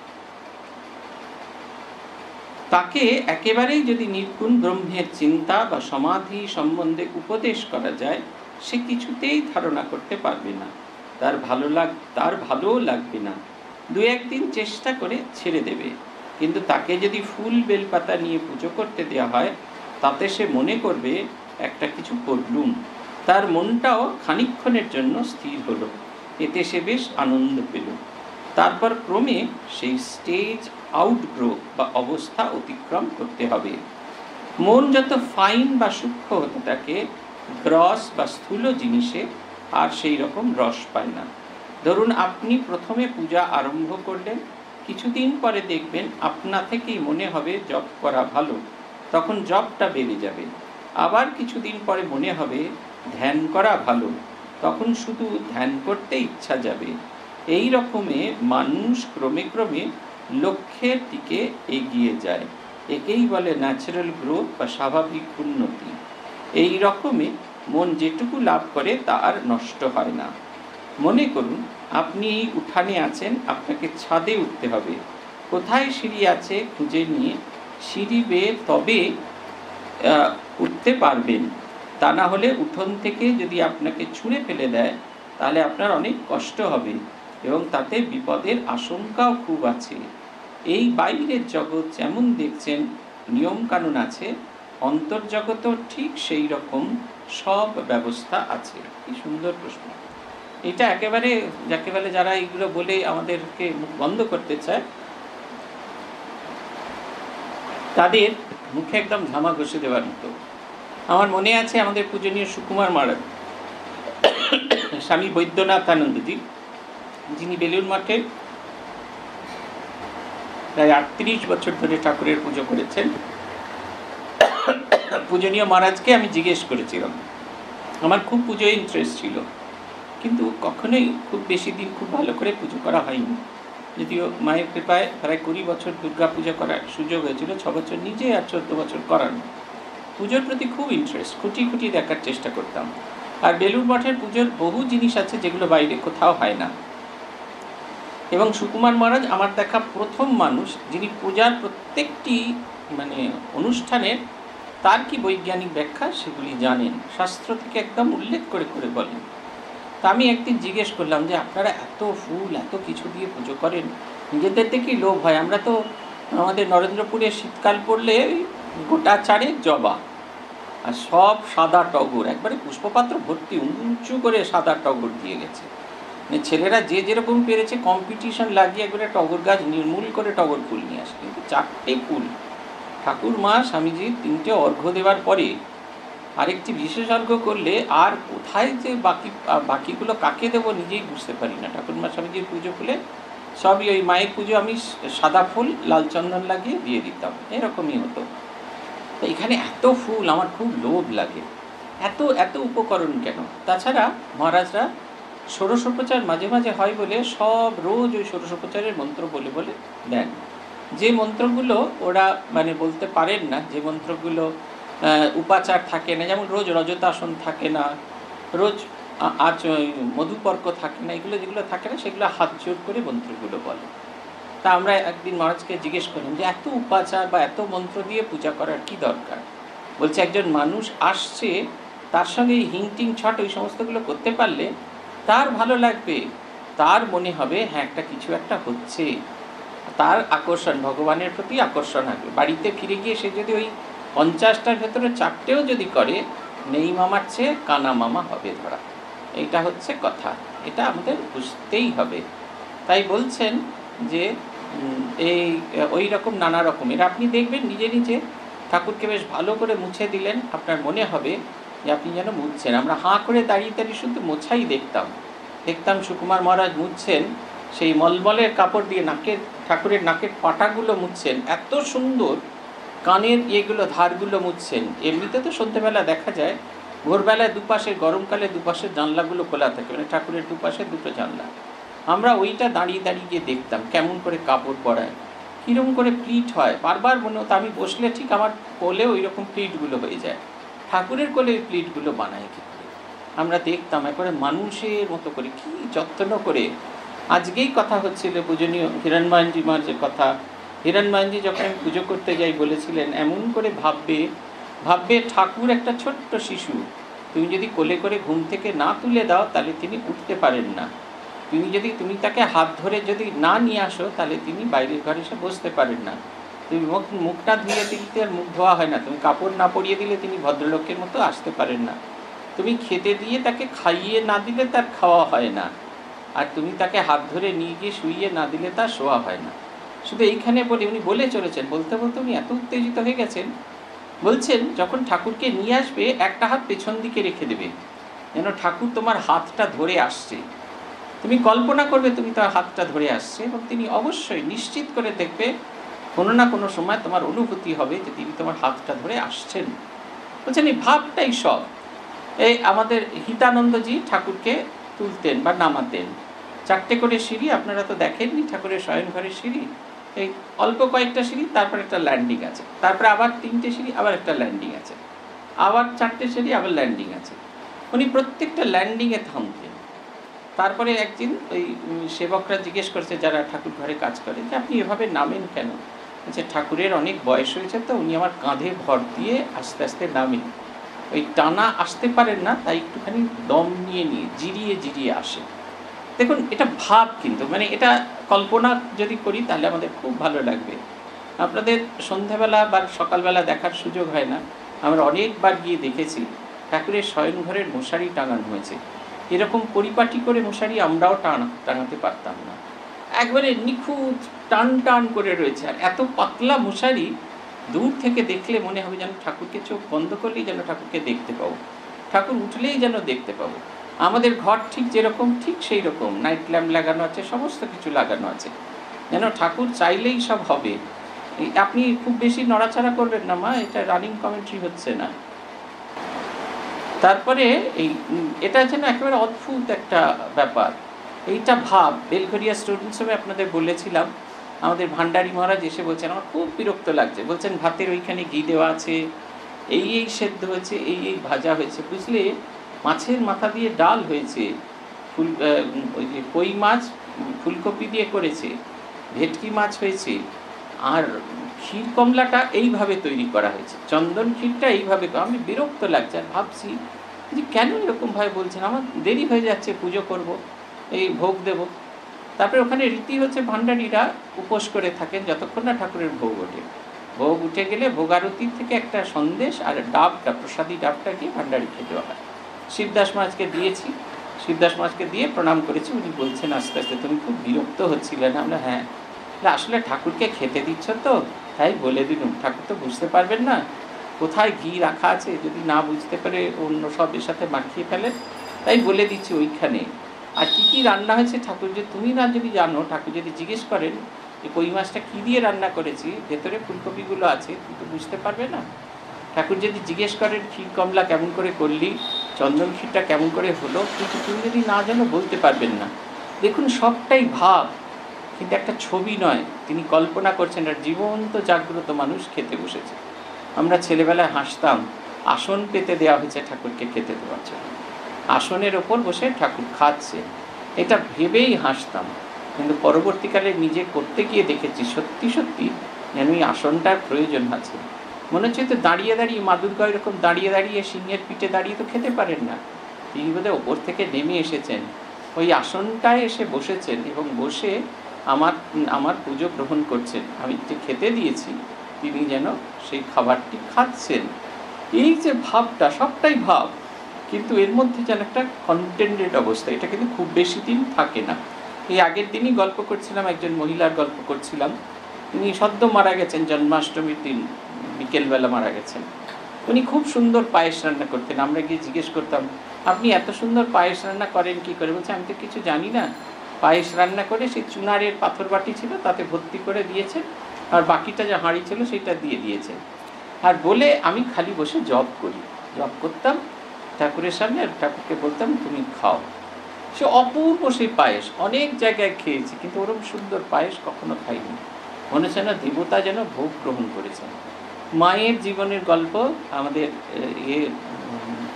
তাকে একেবারেই যদি নির্গুণ ব্রহ্মের চিন্তা বা সমাধি সম্বন্ধে উপদেশ করা যায়, সে কিছুতেই ধারণা করতে পারবে না, তার ভালোও লাগবে না, দু একদিন চেষ্টা করে ছেড়ে দেবে। কিন্তু তাকে যদি ফুল বেলপাতা নিয়ে পুজো করতে দেওয়া হয়, তাতে সে মনে করবে একটা কিছু করলুম, তার মনটাও খানিকক্ষণের জন্য স্থির হলো, এতে সে বেশ আনন্দ পেল। তারপর ক্রমে সেই স্টেজ আউটগ্রো বা অবস্থা অতিক্রম করতে হবে। মন যত ফাইন বা সূক্ষ্ম হতে থাকে, গ্রস বা স্থূল জিনিসে আর সেই রকম রস পায় না। ধরুন আপনি প্রথমে পূজা আরম্ভ করলেন, কিছুদিন পরে দেখবেন আপনা থেকেই মনে হবে জপ করা ভালো, তখন জপটা বেড়ে যাবে। আবার কিছুদিন পরে মনে হবে ধ্যান করা ভালো, তখন শুধু ধ্যান করতে ইচ্ছা যাবে। এই রকমে মানুষ ক্রমে ক্রমে লক্ষ্যের দিকে এগিয়ে যায়। একেই বলে ন্যাচারাল গ্রোথ বা স্বাভাবিক উন্নতি। এই রকমে মন যেটুকু লাভ করে তা আর নষ্ট হয় না। মনে করুন আপনি এই উঠানে আছেন, আপনাকে ছাদে উঠতে হবে। কোথায় সিঁড়ি আছে খুঁজে নিয়ে সিঁড়ি বেয়ে তবে উঠতে পারবেন, তা না হলে উঠোন থেকে যদি আপনাকে ছুঁড়ে ফেলে দেয় তাহলে আপনার অনেক কষ্ট হবে এবং তাতে বিপদের আশঙ্কাও খুব আছে। এই বাইরের জগৎ যেমন দেখছেন নিয়মকানুন আছে, অন্তর্জগতেও ঠিক সেই রকম সব ব্যবস্থা আছে। কি সুন্দর প্রশ্ন এটা! একেবারে যাকে বলে যারা এইগুলো বলে আমাদেরকে মুখ বন্ধ করতে চায়, তাদের মুখে একদম ধামা ঘষে দেওয়ার মতো। আমার মনে আছে আমাদের পূজনীয় সুকুমার মহারাজ, স্বামী বৈদ্যনাথানন্দজি, যিনি বেলুড় মঠে প্রায় 38 বছর ধরে ঠাকুরের পুজো করেছেন। পূজনীয় মহারাজকে আমি জিজ্ঞেস করেছিলাম, আমার খুব পুজোয় ইন্টারেস্ট ছিল, কিন্তু কখনোই খুব বেশি দিন খুব ভালো করে পুজো করা হয়নি। যদিও মায়ের কৃপায় প্রায় 20 বছর দুর্গা পূজা করার সুযোগ হয়েছিল, 6 বছর নিজে আর 14 বছর করানো। পুজোর প্রতি খুব ইন্টারেস্ট, খুঁটি খুঁটি দেখার চেষ্টা করতাম। আর বেলুড় মঠের পুজোর বহু জিনিস আছে যেগুলো বাইরে কোথাও হয় না। এবং সুকুমার মহারাজ আমার দেখা প্রথম মানুষ যিনি পূজার প্রত্যেকটি অনুষ্ঠানের তার কি বৈজ্ঞানিক ব্যাখ্যা সেগুলি জানেন, শাস্ত্র থেকে একদম উল্লেখ করে করে বলেন। তা আমি একদিন জিজ্ঞেস করলাম যে আপনারা এত ফুল এত কিছু দিয়ে পুজো করেন, নিজেদের থেকেই লোভ হয়। আমরা তো আমাদের নরেন্দ্রপুরে শীতকাল পড়লে গোটা চারেক জবা আর সব সাদা টগর, একবারে পুষ্পপাত্র ভর্তি উঁচু করে সাদা টগর দিয়ে গেছে। ছেলেরা যে যেরকম পেরেছে কম্পিটিশন লাগিয়ে একবারে টগর গাছ নির্মূল করে টগর ফুল নিয়ে আসে। কিন্তু 4টে ফুল ঠাকুর মা স্বামীজি 3টে অর্ঘ্য দেওয়ার পরে আরেকটি বিশেষ অর্ঘ্য করলে আর কোথায় যে বাকিগুলো কাকে দেবো নিজেই বুঝতে পারি না। ঠাকুর মা স্বামীজির পুজো ফুলে সবই ওই মায়ের পুজো আমি সাদা ফুল লাল চন্দন লাগিয়ে দিয়ে দিতাম, এরকমই হতো। তো এখানে এত ফুল আমার খুব লোভ লাগে, এত এত উপকরণ কেন? তাছাড়া মহারাজরা ষোড়শোপচার মাঝে মাঝে হয় বলে সব রোজ ওই ষোড়শোপচারের মন্ত্র বলে বলে দেন। যে মন্ত্রগুলো ওরা বলতে পারেন না, যে মন্ত্রগুলো উপাচার থাকে না, যেমন রোজ রজতাসন থাকে না, রোজ আজ মধুপর্ক থাকে না, এগুলো যেগুলো থাকে না সেগুলো হাত জোর করে মন্ত্রগুলো বলে। তা আমরা একদিন মহারাজকে জিজ্ঞেস করলাম যে এত উপাচার বা এত মন্ত্র দিয়ে পূজা করার কি দরকার? বলছে একজন মানুষ আসছে, তার সঙ্গে এই হিংটিং ছট ওই সমস্তগুলো করতে পারলে তার ভালো লাগবে, তার মনে হবে হ্যাঁ একটা কিছু একটা হচ্ছে, তার আকর্ষণ ভগবানের প্রতি আকর্ষণ হবে। বাড়িতে ফিরে গিয়ে সে যদি ওই 50টার ভেতরে 4টেও যদি করে, নেই মামার চেয়ে কানা মামা হবে ধরা। এইটা হচ্ছে কথা, এটা আমাদের বুঝতেই হবে। তাই বলছেন যে এই ওই রকম নানা রকমের আপনি দেখবেন নিজে নিজে ঠাকুরকে বেশ ভালো করে মুছে দিলেন, আপনার মনে হবে যে আপনি যেন মুছছেন। আমরা হাঁ করে দাঁড়িয়ে দাঁড়িয়ে শুধু মোছাই দেখতাম সুকুমার মহারাজ মুছছেন, সেই মলমলের কাপড় দিয়ে ঠাকুরের নাকের পাটাগুলো মুছছেন, এত সুন্দর কানের এগুলো ধারগুলো মুছছেন। এমনিতে তো সন্ধ্যেবেলা দেখা যায় ভোরবেলায় দুপাশে, গরমকালে দুপাশের জানলাগুলো খোলা থাকে, ঠাকুরের দুপাশে 2টো জানলা। আমরা ওইটা দাঁড়িয়ে দাঁড়িয়ে গিয়ে দেখতাম কেমন করে কাপড় পরায়, কীরকম করে প্লিট হয়। বারবার মনে হতো আমি বসলে ঠিক আমার কোলে ওই রকম প্লিটগুলো হয়ে যায়। ঠাকুরের কোলে ওই প্লিটগুলো বানায় কী করে? আমরা দেখতাম একবারে মানুষের মতো করে কি যত্ন করে। আজকেই কথা হচ্ছিল পূজনীয় হিরণময়জি মহারাজের কথা। হিরণময়জি যখন আমি পুজো করতে যাই বলেছিলেন, এমন করে ভাববে ভাববে ঠাকুর একটা ছোট্ট শিশু, তুমি যদি কোলে করে ঘুম থেকে না তুলে দাও তাহলে তিনি উঠতে পারেন না। তুমি তাকে হাত ধরে যদি না নিয়ে আসো তাহলে তিনি বাইরের ঘরে এসে বসতে পারেন না। তুমি মুখটা ধুয়ে দিতে আর মুখ ধোয়া হয় না, তুমি কাপড় না পরিয়ে দিলে তিনি ভদ্রলোকের মতো আসতে পারেন না। তুমি খেতে দিয়ে তাকে খাইয়ে না দিলে তার খাওয়া হয় না, আর তুমি তাকে হাত ধরে নিয়ে গিয়ে শুইয়ে না দিলে তার শোয়া হয় না। শুধু এইখানে বলে উনি বলে চলেছেন, বলতে বলতে উনি এত উত্তেজিত হয়ে গেছেন, বলছেন যখন ঠাকুরকে নিয়ে আসবে একটা হাত পেছন দিকে রেখে দেবে, যেন ঠাকুর তোমার হাতটা ধরে আসছে। তুমি কল্পনা করবে তুমি তার হাতটা ধরে আসছে, এবং তিনি অবশ্যই নিশ্চিত করে দেখবে কোনো না কোনো সময় তোমার অনুভূতি হবে যে তিনি তোমার হাতটা ধরে আসছেন। বলছেন এই ভাবটাই সব। এই আমাদের হিতানন্দজি ঠাকুরকে তুলতেন বা নামাতেন, 4টে করে সিঁড়ি, আপনারা তো দেখেননি ঠাকুরের শয়নঘরের সিঁড়ি, এই অল্প কয়েকটা সিঁড়ি, তারপর একটা ল্যান্ডিং আছে, তারপরে আবার 3টে সিঁড়ি, আবার একটা ল্যান্ডিং আছে, আবার 4টে সিঁড়ি, আবার ল্যান্ডিং আছে। উনি প্রত্যেকটা ল্যান্ডিংয়ে থামতেন। তারপরে একদিন ওই সেবকরা জিজ্ঞেস করছে যারা ঠাকুর ঘরে কাজ করে যে আপনি এভাবে নামেন কেন? বলছে ঠাকুরের অনেক বয়স হয়েছে তো উনি আমার কাঁধে ভর দিয়ে আস্তে আস্তে নামেন, ওই টানা আসতে পারেন না, তাই একটুখানি দম নিয়ে নিয়ে জিরিয়ে জিরিয়ে আসে। দেখুন এটা ভাব, কিন্তু মানে এটা কল্পনা যদি করি তাহলে আমাদের খুব ভালো লাগবে। আপনাদের সন্ধ্যাবেলা বা সকালবেলা দেখার সুযোগ হয় না, আমরা অনেকবার গিয়ে দেখেছি ঠাকুরের শয়নঘরের মশারি টাঙানো হয়েছে। এরকম পরিপাটি করে মশারি আমরাও টাঙাতে পারতাম না, একবারে নিখুঁত টান টান করে রয়েছে। আর এত পাতলা মশারি, দূর থেকে দেখলে মনে হবে যেন ঠাকুরকে চোখ বন্ধ করলেই যেন ঠাকুরকে দেখতে পাবো, ঠাকুর উঠলেই যেন দেখতে পাবো। আমাদের ঘর ঠিক যেরকম ঠিক সেই রকম নাইট ল্যাম্প লাগানো আছে, সমস্ত কিছু লাগানো আছে, যেন ঠাকুর চাইলেই সব হবে। আপনি খুব বেশি নড়াচড়া করবেন না মা, এটা রানিং কমেন্ট্রি হচ্ছে না। তারপরে এটা যেন একেবারে অদ্ভুত একটা ব্যাপার, এইটা ভাব। বেলঘরিয়া স্টুডেন্টস হবে আপনাদের বলেছিলাম, আমাদের ভান্ডারী মহারাজ এসে বলছেন আমার খুব বিরক্ত লাগছে, বলছেন ভাতের ওইখানে ঘি দেওয়া আছে, এই সেদ্ধ হয়েছে, এই ভাজা হয়েছে, বুঝলে মাছের মাথা দিয়ে ডাল হয়েছে, ওই যে কই মাছ ফুলকপি দিয়ে করেছে, ভেটকি মাছ হয়েছে, আর ক্ষীর কমলাটা এইভাবে তৈরি করা হয়েছে, চন্দন ক্ষীরটা এইভাবে। আমি বিরক্ত লাগছে, আর ভাবছি যে কেন এরকমভাবে বলছেন, আমার দেরি হয়ে যাচ্ছে, পুজো করব, এই ভোগ দেব। তারপরে ওখানে রীতি হচ্ছে ভান্ডারীরা উপোস করে থাকেন যতক্ষণ না ঠাকুরের ভোগ ওঠে। ভোগ উঠে গেলে ভোগারতির থেকে একটা সন্দেশ আর ডাবটা, প্রসাদী ডাবটা গিয়ে ভান্ডারীকে দেওয়া হয়। শিবদাস মহারাজকে দিয়েছি, শিবদাস মহারাজকে দিয়ে প্রণাম করেছি। উনি বলছেন আস্তে আস্তে তুমি খুব বিরক্ত হচ্ছিলে না? আমরা হ্যাঁ, আসলে ঠাকুরকে খেতে দিচ্ছ তো তাই বলে দিলুম, ঠাকুর তো বুঝতে পারবেন না কোথায় ঘি রাখা আছে, যদি না বুঝতে পারে অন্য সবের সাথে মাখিয়ে ফেলেন, তাই বলে দিচ্ছি ওইখানে। আর কী কী রান্না হয়েছে ঠাকুর যে তুমি না যদি জানো, ঠাকুর যদি জিজ্ঞেস করেন যে কই মাছটা কী দিয়ে রান্না করেছি, ভেতরে ফুলকপিগুলো আছে, তুমি তো বুঝতে পারবে না। ঠাকুর যদি জিজ্ঞেস করেন ক্ষীর কমলা কেমন করে করলি, চন্দন ক্ষীরটা কেমন করে হলো, কিন্তু তুমি যদি না জানো বলতে পারবেন না। দেখুন সবটাই ভাব, কিন্তু একটা ছবি নয়, তিনি কল্পনা করছেন। আর জীবন্ত জাগ্রত মানুষ খেতে বসেছে। আমরা ছেলেবেলায় হাসতাম, আসন পেতে দেওয়া হয়েছে ঠাকুরকে খেতে দেওয়ার জন্য, আসনের ওপর বসে ঠাকুর খাচ্ছে, এটা ভেবেই হাসতাম। কিন্তু পরবর্তীকালে নিজে করতে গিয়ে দেখেছি সত্যি সত্যি যেন এই আসনটার প্রয়োজন আছে। মনে হচ্ছে তো দাঁড়িয়ে দাঁড়িয়ে মা-দুর্গা এরকম দাঁড়িয়ে দাঁড়িয়ে সিংহের পিঠে দাঁড়িয়ে তো খেতে পারেন না, তিনি বোধহয় ওপর থেকে নেমে এসেছেন, ওই আসনটায় এসে বসেছেন এবং বসে আমার পুজো গ্রহণ করছেন। আমি যে খেতে দিয়েছি তিনি যেন সেই খাবারটি খাচ্ছেন। এই যে ভাবটা, সবটাই ভাব, কিন্তু এর মধ্যে যেন একটা কন্টেন্টেড অবস্থা। এটা কিন্তু খুব বেশি দিন থাকে না। এই আগের দিনই গল্প করছিলাম, একজন মহিলার গল্প করছিলাম, তিনি সদ্য মারা গেছেন, জন্মাষ্টমীর দিন বিকেলবেলা মারা গেছেন। উনি খুব সুন্দর পায়েস রান্না করতেন। আমরা গিয়ে জিজ্ঞেস করতাম আপনি এত সুন্দর পায়েস রান্না করেন কী করে? বলছে আমি তো কিছু জানি না, পায়েস রান্না করে সেই চুনারের পাথর বাটি ছিল তাতে ভর্তি করে দিয়েছেন, আর বাকিটা যে হাঁড়ি ছিল সেটা দিয়ে দিয়েছেন, আর বলে আমি খালি বসে জপ করতাম ঠাকুরের সামনে, আর ঠাকুরকে বলতাম তুমি খাও। সে অপূর্ব সেই পায়েস, অনেক জায়গায় খেয়েছি, কিন্তু ওরকম সুন্দর পায়েস কখনো খাইনি। মনে হচ্ছে না দেবতা যেন ভোগ গ্রহণ করেছেন। মায়ের জীবনের গল্প আমাদের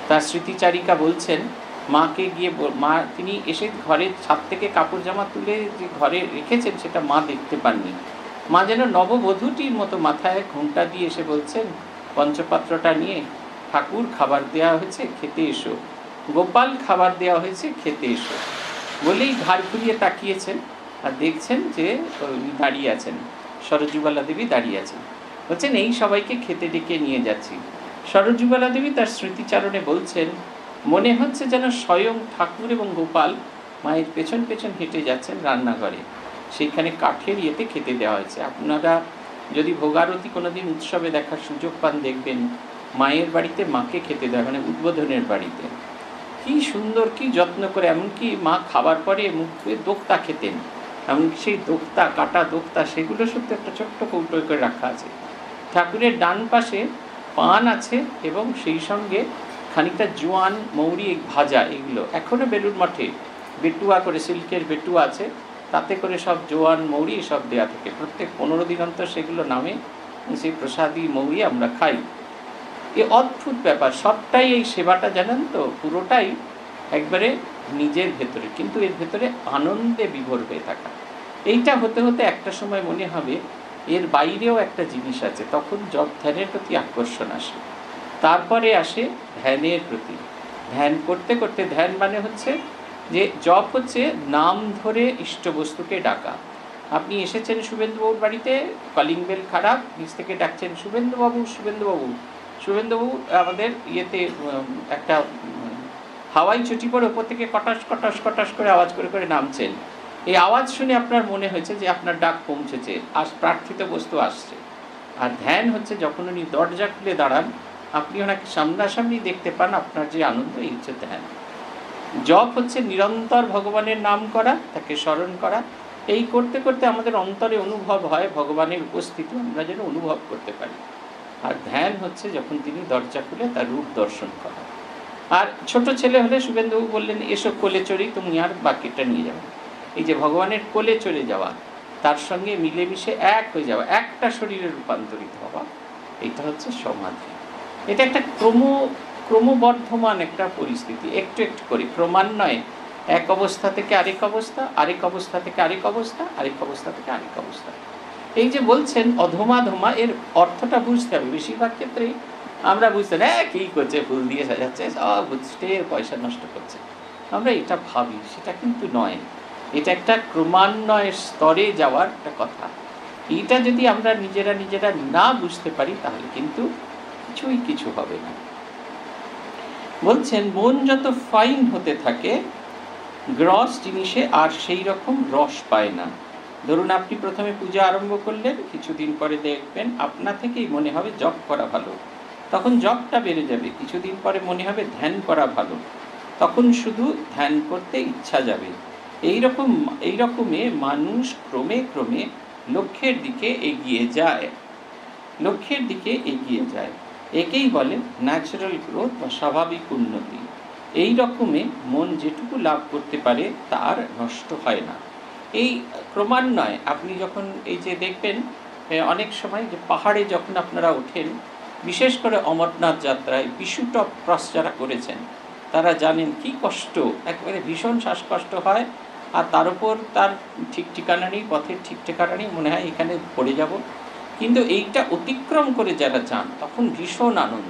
তার স্মৃতিচারিকা বলছেন মাকে গিয়ে মা তিনি এসে ঘরের ছাদ থেকে কাপড় জামা তুলে যে ঘরে রেখেছেন সেটা মা দেখতে পাননি। মা যেন নববধূটির মতো মাথায় ঘোমটা দিয়ে এসে বলছেন, পঞ্চপাত্রটা নিয়ে, ঠাকুর খাবার দেওয়া হয়েছে, খেতে এসো, গোপাল খাবার দেওয়া হয়েছে, খেতে এসো বলেই ঘাড় ঘুরিয়ে তাকিয়েছেন আর দেখছেন যে উনি দাঁড়িয়ে আছেন, সরজুবালা দেবী দাঁড়িয়ে আছেন। বলছেন এই সবাইকে খেতে ডেকে নিয়ে যাচ্ছি। সরজুবালা দেবী তার স্মৃতিচারণে বলছেন, মনে হচ্ছে যেন স্বয়ং ঠাকুর এবং গোপাল মায়ের পেছন পেছন হেঁটে যাচ্ছেন রান্নাঘরে, সেইখানে কাঠের ইয়েতে খেতে দেওয়া হয়েছে। আপনারা যদি ভোগারতি কোনোদিন উৎসবে দেখার সুযোগ পান দেখবেন মায়ের বাড়িতে মাকে খেতে দেওয়া, মানে উদ্বোধনের বাড়িতে কি সুন্দর, কি যত্ন করে। এমনকি মা খাবার পরে মুখে দোক্তা খেতেন, এমনকি সেই দোক্তা, কাটা দোক্তা, সেগুলো শুধু একটা ছোট্ট কৌটো করে রাখা আছে। ঠাকুরের ডান পাশে পান আছে এবং সেই সঙ্গে খানিকটা জোয়ান, মৌরি ভাজা, এগুলো এখনও বেলুর মঠে বেটুয়া করে, সিল্কের বেটুয়া আছে, তাতে করে সব জোয়ান মৌরি সব দেওয়া থাকে। প্রত্যেক 15 দিন অন্তর সেগুলো নামে সেই প্রসাদী মৌরি আমরা খাই। এ অদ্ভুত ব্যাপার, সবটাই এই সেবাটা জানেন তো, পুরোটাই একবারে নিজের ভেতরে, কিন্তু এর ভেতরে আনন্দে বিভোর হয়ে থাকা। এইটা হতে হতে একটা সময় মনে হবে এর বাইরেও একটা জিনিস আছে, তখন জপ ধ্যানের প্রতি আকর্ষণ আসে। তারপরে আসে ধ্যানের প্রতি। ধ্যান করতে করতে, ধ্যান মানে হচ্ছে যে জপ হচ্ছে নাম ধরে ইষ্টবস্তুকে ডাকা। আপনি এসেছেন শুভেন্দুবাবুর বাড়িতে, কলিং বেল খারাপ, নিচ থেকে ডাকছেন শুভেন্দুবাবু, শুভেন্দুবাবু। শুভেন্দুবাবু আমাদের ইয়েতে একটা হাওয়াই চটি পরে ওপর থেকে কটাস কটাস কটাস করে আওয়াজ করে করে নামছেন। এই আওয়াজ শুনে আপনার মনে হয়েছে যে আপনার ডাক পৌঁছেছে, আর প্রার্থিত বস্তু আসছে। আর ধ্যান হচ্ছে যখন উনি দরজা খুলে দাঁড়ান, আপনি ওনাকে সামনাসামনি দেখতে পান, আপনার যে আনন্দ, এই হচ্ছে ধ্যান। জপ হচ্ছে নিরন্তর ভগবানের নাম করা, তাকে স্মরণ করা। এই করতে করতে আমাদের অন্তরে অনুভব হয় ভগবানের উপস্থিতি, আমরা যেন অনুভব করতে পারি। আর ধ্যান হচ্ছে যখন তিনি দরজা খুলে তার রূপ দর্শন করা। আর ছোট ছেলে হলে শুভেন্দুবাবু বললেন এসব কোলে চড়ি, তুমি আর বাকিটা নিয়ে যাবে। এই যে ভগবানের কোলে চলে যাওয়া, তার সঙ্গে মিলেমিশে এক হয়ে যাওয়া, একটা শরীরে রূপান্তরিত হওয়া, এটা হচ্ছে সমাধি। এটা একটা ক্রমবর্ধমান একটা পরিস্থিতি, একটু একটু করে, ক্রমান্বয়ে এক অবস্থা থেকে আরেক অবস্থা, আরেক অবস্থা থেকে আরেক অবস্থা, আরেক অবস্থা থেকে আরেক অবস্থা। এই যে বলছেন অধমাধমা, এর অর্থটা বুঝতে হবে। বেশিরভাগ ক্ষেত্রেই আমরা বুঝতে না, কী করছে, ফুল দিয়ে সাজাচ্ছে, সব বুঝতে পয়সা নষ্ট করছে, আমরা এটা ভাবি। সেটা কিন্তু নয়, এটা একটা ক্রমান্বয়ের স্তরে যাওয়ার একটা কথা। এইটা যদি আমরা নিজেরা নিজেরা না বুঝতে পারি তাহলে কিন্তু কিছুই কিছু হবে না। বলছেন মন যত ফাইন হতে থাকে গ্রস জিনিসে আর সেই রকম রস পায় না। ধরুন আপনি প্রথমে পূজা আরম্ভ করলেন, কিছুদিন পরে দেখবেন আপনা থেকেই মনে হবে জপ করা ভালো, তখন জপটা বেড়ে যাবে। কিছুদিন পরে মনে হবে ধ্যান করা ভালো, তখন শুধু ধ্যান করতে ইচ্ছা যাবে। এইরকমে মানুষ ক্রমে ক্রমে লক্ষ্যের দিকে এগিয়ে যায়, লক্ষ্যের দিকে এগিয়ে যায়। একেই বলে ন্যাচারাল গ্রোথ বা স্বাভাবিক উন্নতি। এই রকমে মন যেটুকু লাভ করতে পারে তার নষ্ট হয় না। এই ক্রমান্বয়ে আপনি যখন এই যে দেখবেন অনেক সময় যে পাহাড়ে যখন আপনারা ওঠেন, বিশেষ করে অমরনাথ যাত্রায় বিশুটপ ক্রস যারা করেছেন তারা জানেন কি কষ্ট, একেবারে ভীষণ শ্বাসকষ্ট হয়। আর তার উপর তার ঠিক ঠিকানা নেই, পথের ঠিক ঠিকানা নেই, মনে হয় এখানে পড়ে যাব। কিন্তু এইটা অতিক্রম করে যারা যান তখন ভীষণ আনন্দ।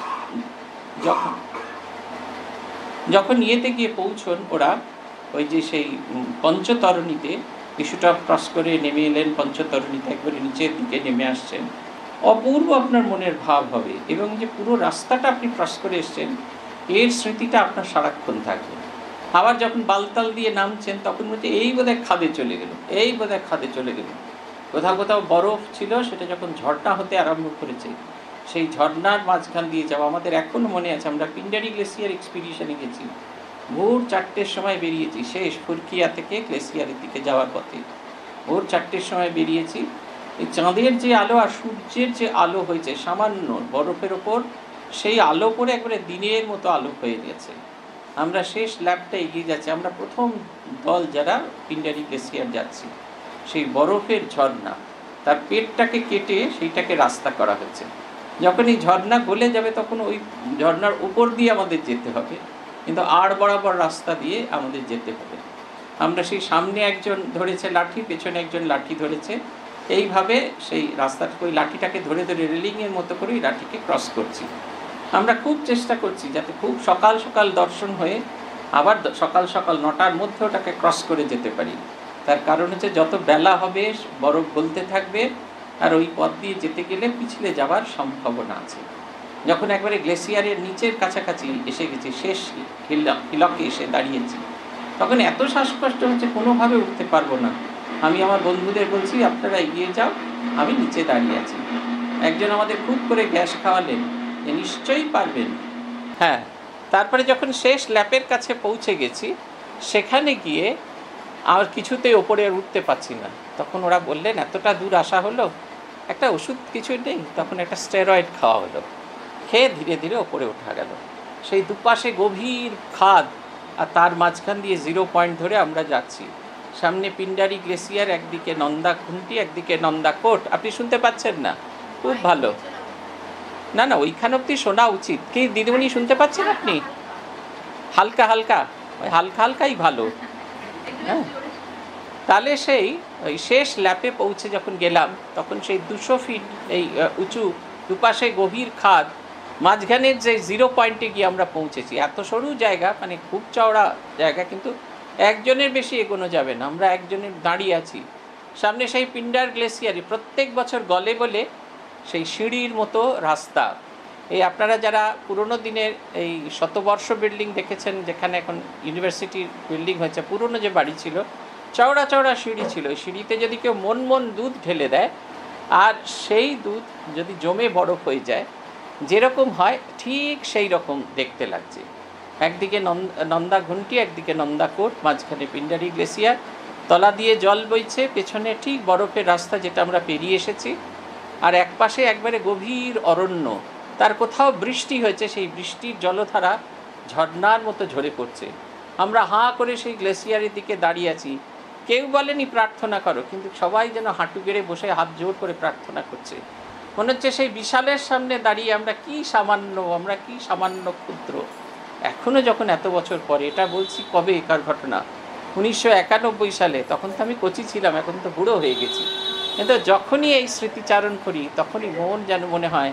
যখন ইয়েতে গিয়ে পৌঁছন ওরা, ওই যে সেই পঞ্চতরণীতে, কিছুটা ক্রস করে নেমে এলেন পঞ্চতরণীতে, একবারে নিচের দিকে নেমে আসছেন, অপূর্ব আপনার মনের ভাব হবে। এবং যে পুরো রাস্তাটা আপনি ক্রস করে এসছেন এর স্মৃতিটা আপনার সারাক্ষণ থাকবে। আবার যখন বালতাল দিয়ে নামছেন তখন বলছে এই বোধহয় খাদে চলে গেল, এই বোধহয় খাদে চলে গেল। কোথাও কোথাও বরফ ছিল, সেটা যখন ঝর্ণা হতে আরম্ভ করেছে, সেই ঝর্ণার মাঝখান দিয়ে যাওয়া আমাদের এখনও মনে আছে। আমরা পিন্ডারি গ্লেসিয়ার এক্সপিডিশনে গেছি, ভোর 4টের সময় বেরিয়েছি, শেষ ফুরকিয়া থেকে গ্লেসিয়ারের দিকে যাওয়ার পথে ভোর 4টের সময় বেরিয়েছি। এই চাঁদের যে আলো আর সূর্যের যে আলো হয়েছে সামান্য বরফের ওপর, সেই আলো পরে একবারে দিনের মতো আলো হয়ে গেছে। আমরা শেষ ল্যাবটা এগিয়ে যাচ্ছি, আমরা প্রথম দল যারা পিন্ডারি গ্লেসিয়ার যাচ্ছি। সেই বরফের ঝর্ণা, তার পেটটাকে কেটে সেইটাকে রাস্তা করা হচ্ছে। যখন এই ঝর্ণা গলে যাবে তখন ওই ঝর্ণার উপর দিয়ে আমাদের যেতে হবে, কিন্তু আড় বরাবর রাস্তা দিয়ে আমাদের যেতে হবে। আমরা সেই সামনে একজন ধরেছে লাঠি, পেছনে একজন লাঠি ধরেছে, এইভাবে সেই রাস্তাটা ওই লাঠিটাকে ধরে ধরে রেলিংয়ের মতো করে ওই লাঠিকে ক্রস করছি। আমরা খুব চেষ্টা করছি যাতে খুব সকাল সকাল দর্শন হয়ে আবার সকাল সকাল 9টার মধ্যে ওটাকে ক্রস করে যেতে পারি। তার কারণ হচ্ছে যত বেলা হবে বরফ গলতে থাকবে, আর ওই পথ দিয়ে যেতে গেলে পিছলে যাওয়ার সম্ভাবনা আছে। যখন একবারে গ্লেসিয়ারের নিচের কাছাকাছি এসে গেছি, শেষ হিলকে এসে দাঁড়িয়েছি, তখন এত শ্বাসকষ্ট হচ্ছে কোনোভাবে উঠতে পারবো না। আমি আমার বন্ধুদের বলছি আপনারা এগিয়ে যাও, আমি নিচে দাঁড়িয়ে আছি। একজন আমাদের খুব করে গ্যাস খাওয়ালেন যে নিশ্চয়ই পারবেন। হ্যাঁ, তারপরে যখন শেষ ল্যাপের কাছে পৌঁছে গেছি, সেখানে গিয়ে আর কিছুতেই ওপরে আর উঠতে পারছি না। তখন ওরা বললেন এতটা দূর আসা হলো, একটা ওষুধ কিছু নেই, তখন একটা স্টেরয়েড খাওয়া হলো, খেয়ে ধীরে ধীরে ওপরে ওঠা গেল। সেই দুপাশে গভীর খাদ, আর তার মাঝখান দিয়ে 0 পয়েন্ট ধরে আমরা যাচ্ছি। সামনে পিন্ডারি গ্লেসিয়ার, একদিকে নন্দা খুন্টি, একদিকে নন্দা কোট। আপনি শুনতে পাচ্ছেন না? খুব ভালো। না না, ওইখান অব্দি শোনা উচিত। কি দিদিমণি শুনতে পাচ্ছেন আপনি? হালকা হালকা, ওই হালকা হালকাই ভালো। হ্যাঁ, তাহলে সেই ওই শেষ ল্যাপে পৌঁছে যখন গেলাম, তখন সেই 200 ফিট এই উঁচু, দুপাশে গভীর খাদ, মাঝখানের যে 0 পয়েন্টে গিয়ে আমরা পৌঁছেছি। এত সরু জায়গা, মানে খুব চওড়া জায়গা, কিন্তু একজনের বেশি এগোনো যাবে না, আমরা একজনের দাঁড়িয়ে আছি। সামনে সেই পিন্ডার গ্লেসিয়ারে প্রত্যেক বছর গলে বলে সেই সিঁড়ির মতো রাস্তা। এই আপনারা যারা পুরনো দিনের এই শতবর্ষ বিল্ডিং দেখেছেন, যেখানে এখন ইউনিভার্সিটির বিল্ডিং হয়েছে, পুরনো যে বাড়ি ছিল, চওড়া চওড়া সিঁড়ি ছিল। ওই সিঁড়িতে যদি কেউ মন মন দুধ ঢেলে দেয়, আর সেই দুধ যদি জমে বরফ হয়ে যায়, যেরকম হয় ঠিক সেই রকম দেখতে লাগছে। একদিকে নন্দা ঘুন্টি, একদিকে নন্দা কোট, মাঝখানে পিন্ডারি গ্লেসিয়ার, তলা দিয়ে জল বইছে, পেছনে ঠিক বরফের রাস্তা যেটা আমরা পেরিয়ে এসেছি, আর একপাশে একবারে গভীর অরণ্য। তার কোথাও বৃষ্টি হয়েছে, সেই বৃষ্টির জলধারা ঝর্ণার মতো ঝরে পড়ছে। আমরা হাঁ করে সেই গ্লেসিয়ারের দিকে দাঁড়িয়ে আছি। কেউ বলেনি প্রার্থনা করো, কিন্তু সবাই যেন হাঁটু গেড়ে বসে হাত জোর করে প্রার্থনা করছে। মনে হচ্ছে সেই বিশালের সামনে দাঁড়িয়ে আমরা কি সামান্য ক্ষুদ্র। এখনও যখন এত বছর পরে, এটা বলছি কবে একার ঘটনা, 1991 সালে, তখন তো আমি কচি ছিলাম, এখন তো বুড়ো হয়ে গেছি। কিন্তু যখনই এই স্মৃতিচারণ করি, তখনই মন যেন মনে হয়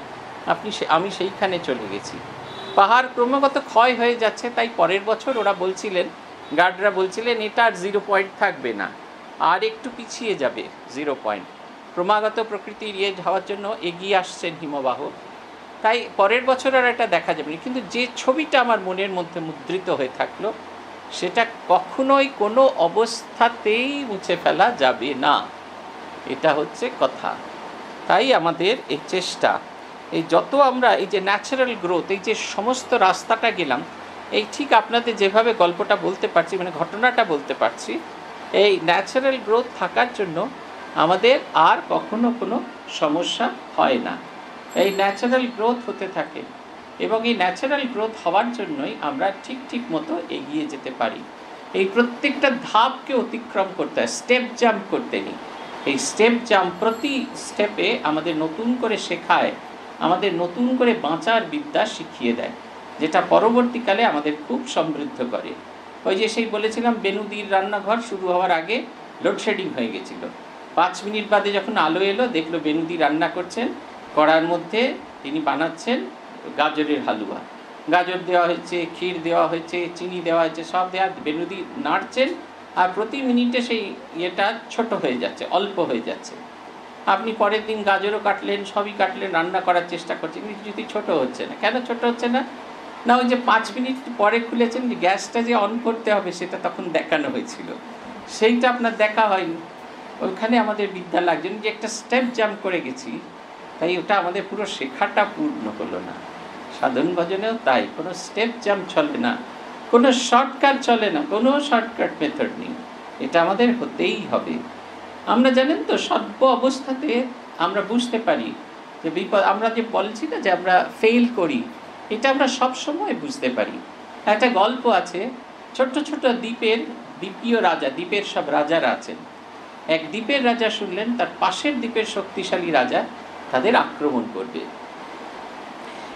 আমি সেইখানে চলে গেছি। পাহাড় ক্রমাগত ক্ষয় হয়ে যাচ্ছে, তাই পরের বছর ওরা বলছিলেন, গার্ডরা বলছিলেন এটা আর 0 পয়েন্ট থাকবে না, আর একটু পিছিয়ে যাবে 0 পয়েন্ট। ক্রমাগত প্রকৃতির হওয়ার জন্য এগিয়ে আসছেন হিমবাহ, তাই পরের বছর আর এটা দেখা যাবে না। কিন্তু যে ছবিটা আমার মনের মধ্যে মুদ্রিত হয়ে থাকলো, সেটা কখনোই কোনো অবস্থাতেই মুছে ফেলা যাবে না। এটা হচ্ছে কথা। তাই আমাদের এই চেষ্টা, এই যত আমরা এই যে ন্যাচারাল গ্রোথ, এই যে সমস্ত রাস্তাটা গেলাম, এই ঠিক আপনাদের যেভাবে গল্পটা বলতে পারছি, মানে ঘটনাটা বলতে পারছি, এই ন্যাচারাল গ্রোথ থাকার জন্য আমাদের আর কখনো কোনো সমস্যা হয় না। এই ন্যাচারাল গ্রোথ হতে থাকে, এবং এই ন্যাচারাল গ্রোথ হওয়ার জন্যই আমরা ঠিক মতো এগিয়ে যেতে পারি। এই প্রত্যেকটা ধাপকে অতিক্রম করতে হয়, স্টেপ জাম্প করতে নেই। এই স্টেপ জাম্প প্রতি স্টেপে আমাদের নতুন করে শেখায়, আমাদের নতুন করে বাঁচার বিদ্যা শিখিয়ে দেয়, যেটা পরবর্তীকালে আমাদের খুব সমৃদ্ধ করে। ওই যে সেই বলেছিলাম, বেনুদির রান্নাঘর শুরু হওয়ার আগে লোডশেডিং হয়ে গেছিলো। 5 মিনিট বাদে যখন আলো এলো, দেখলো বেনুদি রান্না করছেন, কড়ার মধ্যে তিনি বানাচ্ছেন গাজরের হালুয়া। গাজর দেওয়া হয়েছে, ক্ষীর দেওয়া হয়েছে, চিনি দেওয়া হয়েছে, সব দেওয়া, বেনুদি নাড়ছেন, আর প্রতি মিনিটে সেই ইয়েটা ছোট হয়ে যাচ্ছে, অল্প হয়ে যাচ্ছে। আপনি পরের দিন গাজরও কাটলেন, সবই কাটলেন, রান্না করার চেষ্টা করছেন, কিন্তু যদি ছোট হচ্ছে না। কেন ছোট হচ্ছে না? না, ওই যে 5 মিনিট পরে খুলেছেন, যে গ্যাসটা যে অন করতে হবে সেটা তখন দেখানো হয়েছিল, সেইটা আপনার দেখা হয়নি। ওইখানে আমাদের বিদ্যা লাগছে, যে একটা স্টেপ জাম্প করে গেছি, তাই ওটা আমাদের পুরো শেখাটা পূর্ণ হলো না। সাধন ভজনেও তাই, কোনো স্টেপ জাম্প চলে না, কোনো শর্টকাট চলে না, কোনো শর্টকাট মেথড নেই। এটা আমাদের হতেই হবে। আমরা জানেন তো, সর্ব অবস্থাতে আমরা বুঝতে পারি যে বিপদ, আমরা যে বলছি না যে আমরা ফেল করি, এটা আমরা সব সময় বুঝতে পারি। একটা গল্প আছে, ছোট্ট ছোট দ্বীপীয় রাজা, দ্বীপের সব রাজারা আছেন। এক দ্বীপের রাজা শুনলেন তার পাশের দ্বীপের শক্তিশালী রাজা তাদের আক্রমণ করবে।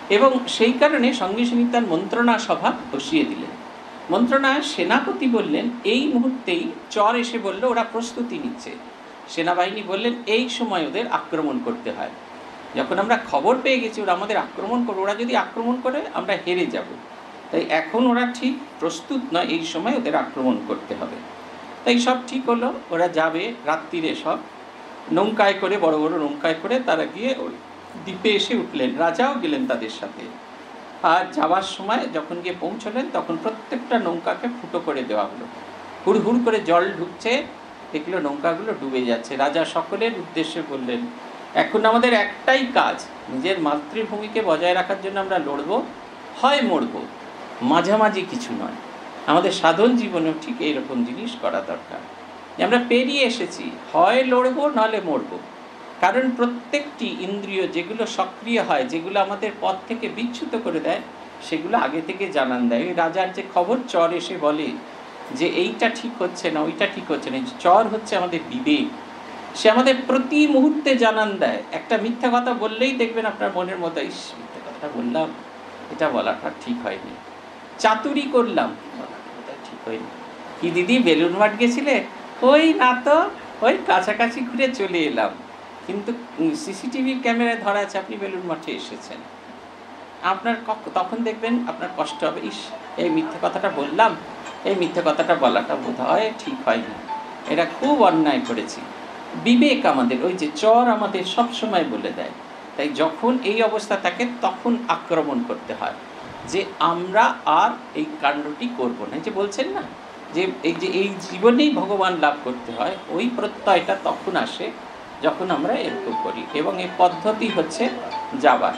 এবং সেই কারণে সঙ্গে সঙ্গে তার মন্ত্রণা সভা বসিয়ে দিলেন। মন্ত্রণা সেনাপতি বললেন, এই মুহূর্তেই চর এসে বলল ওরা প্রস্তুতি নিচ্ছে। সেনাবাহিনী বললেন এই সময় ওদের আক্রমণ করতে হয়। যখন আমরা খবর পেয়ে গেছি ওরা আমাদের আক্রমণ করবে, ওরা যদি আক্রমণ করে আমরা হেরে যাব, তাই এখন ওরা ঠিক প্রস্তুত নয়, এই সময় ওদের আক্রমণ করতে হবে। তাই সব ঠিক হলো, ওরা যাবে রাত্রিরে, সব নৌকায় করে, বড় বড় নৌকায় করে তারা গিয়ে ওই দ্বীপে এসে উঠলেন। রাজাও গেলেন তাদের সাথে। আর যাওয়ার সময় যখন গিয়ে পৌঁছলেন তখন প্রত্যেকটা নৌকাকে ফুটো করে দেওয়া হলো। হুড় হুড় করে জল ঢুকছে, দেখলো নৌকাগুলো ডুবে যাচ্ছে। রাজা সকলের উদ্দেশ্যে বললেন, এখন আমাদের একটাই কাজ, নিজের মাতৃভূমিকে বজায় রাখার জন্য আমরা লড়বো, হয় মরবো, মাঝামাঝি কিছু নয়। আমাদের সাধন জীবনেও ঠিক এইরকম জিনিস করা দরকার, যে আমরা পেরিয়ে এসেছি, হয় লড়বো নাহলে মরবো। কারণ প্রত্যেকটি ইন্দ্রিয় যেগুলো সক্রিয় হয়, যেগুলো আমাদের পথ থেকে বিচ্যুত করে দেয়, সেগুলো আগে থেকে জানান দেয়। ওই রাজার যে খবর চর এসে বলে যে এইটা ঠিক হচ্ছে না, ওইটা ঠিক হচ্ছে না, চর হচ্ছে আমাদের বিবেক, সে আমাদের প্রতি মুহূর্তে জানান দেয়। একটা মিথ্যা কথা বললেই দেখবেন আপনার মনের মতো, ইস মিথ্যা কথাটা বললাম, এটা বলাটা ঠিক হয়নি, চাতুরি করলাম, বলাটা ঠিক হয়নি। কি দিদি বেলুন মাঠ গেছিলে? ওই না তো, ওই কাছাকাছি ঘুরে চলে এলাম, কিন্তু সিসিটিভি ক্যামেরায় ধরা আছে আপনি বেলুন মাঠে এসেছেন। আপনার তখন দেখবেন আপনার কষ্ট হবে, ইস এই মিথ্যে কথাটা বললাম, এই মিথ্যে কথাটা বলাটা বোধ হয় ঠিক হয়নি, এটা খুব অন্যায় করেছি। বিবেক আমাদের, ওই যে চর আমাদের সব সময় বলে দেয়। তাই যখন এই অবস্থা থাকে তখন আক্রমণ করতে হয়, যে আমরা আর এই কাণ্ডটি করব না। যে বলছেন না যে এই জীবনেই ভগবান লাভ করতে হয়, ওই প্রত্যয়টা তখন আসে যখন আমরা এরকম করি। এবং এই পদ্ধতি হচ্ছে যাবার,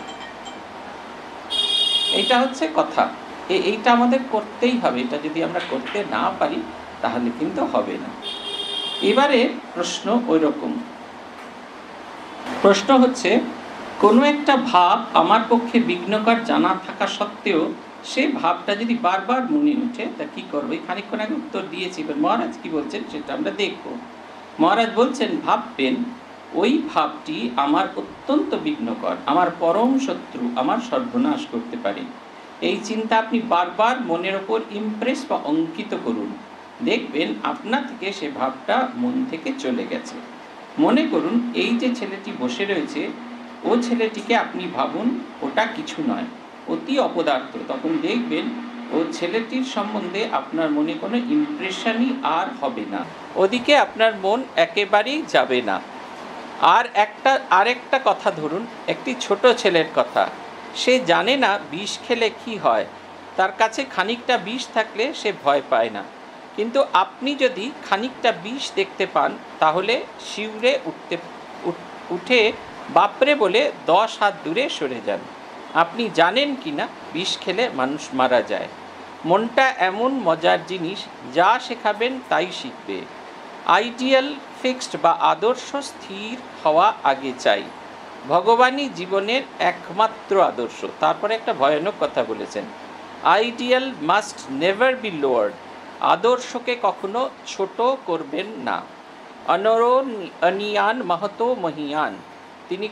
এইটা হচ্ছে কথা, এইটা আমাদের করতেই হবে। এটা যদি আমরা করতে না পারি তাহলে কিন্তু হবে না। এবারে প্রশ্ন ওই রকম, প্রশ্ন হচ্ছে কোনো একটা ভাব আমার পক্ষে বিঘ্নকর জানা থাকা সত্ত্বেও সে ভাবটা যদি বারবার মনে ওঠে, তা কি করবো? খানিকক্ষণ আগে উত্তর দিয়েছি, এবার মহারাজ কি বলছেন সেটা আমরা দেখব। মহারাজ বলছেন, ভাববেন ওই ভাবটি আমার অত্যন্ত বিঘ্নকর, আমার পরম শত্রু, আমার সর্বনাশ করতে পারে। এই চিন্তা আপনি বারবার মনের ওপর ইমপ্রেস বা অঙ্কিত করুন, দেখবেন আপনা থেকে সে ভাবটা মন থেকে চলে গেছে। মনে করুন এই যে ছেলেটি বসে রয়েছে, ও ছেলেটিকে আপনি ভাবুন ওটা কিছু নয়, অতি অপদার্থ। তখন দেখবেন ও ছেলেটির সম্বন্ধে আপনার মনে কোনো ইমপ্রেশনই আর হবে না, ওদিকে আপনার মন একেবারেই যাবে না। আরেকটা কথা ধরুন, একটি ছোট ছেলের কথা, সে জানে না বিষ খেলে কি হয়, তার কাছে খানিকটা বিষ থাকলে সে ভয় পায় না। কিন্তু আপনি যদি খানিকটা বিষ দেখতে পান তাহলে শিউরে উঠে বাপরে বলে 10 হাত দূরে সরে যান। আপনি জানেন কি না বিষ খেলে মানুষ মারা যায়। মনটা এমন মজার জিনিস, যা শেখাবেন তাই শিখবে। আইডিয়াল ফিক্সড বা আদর্শ স্থির হওয়া আগে চাই, ভগবানই জীবনের একমাত্র আদর্শ। তারপরে একটা ভয়ানক কথা বলেছেন, ideal must never be lowered, আদর্শকে কখনো ছোট করবেন না। অনিয়ান মাহাতো মহিয়ান, তিনি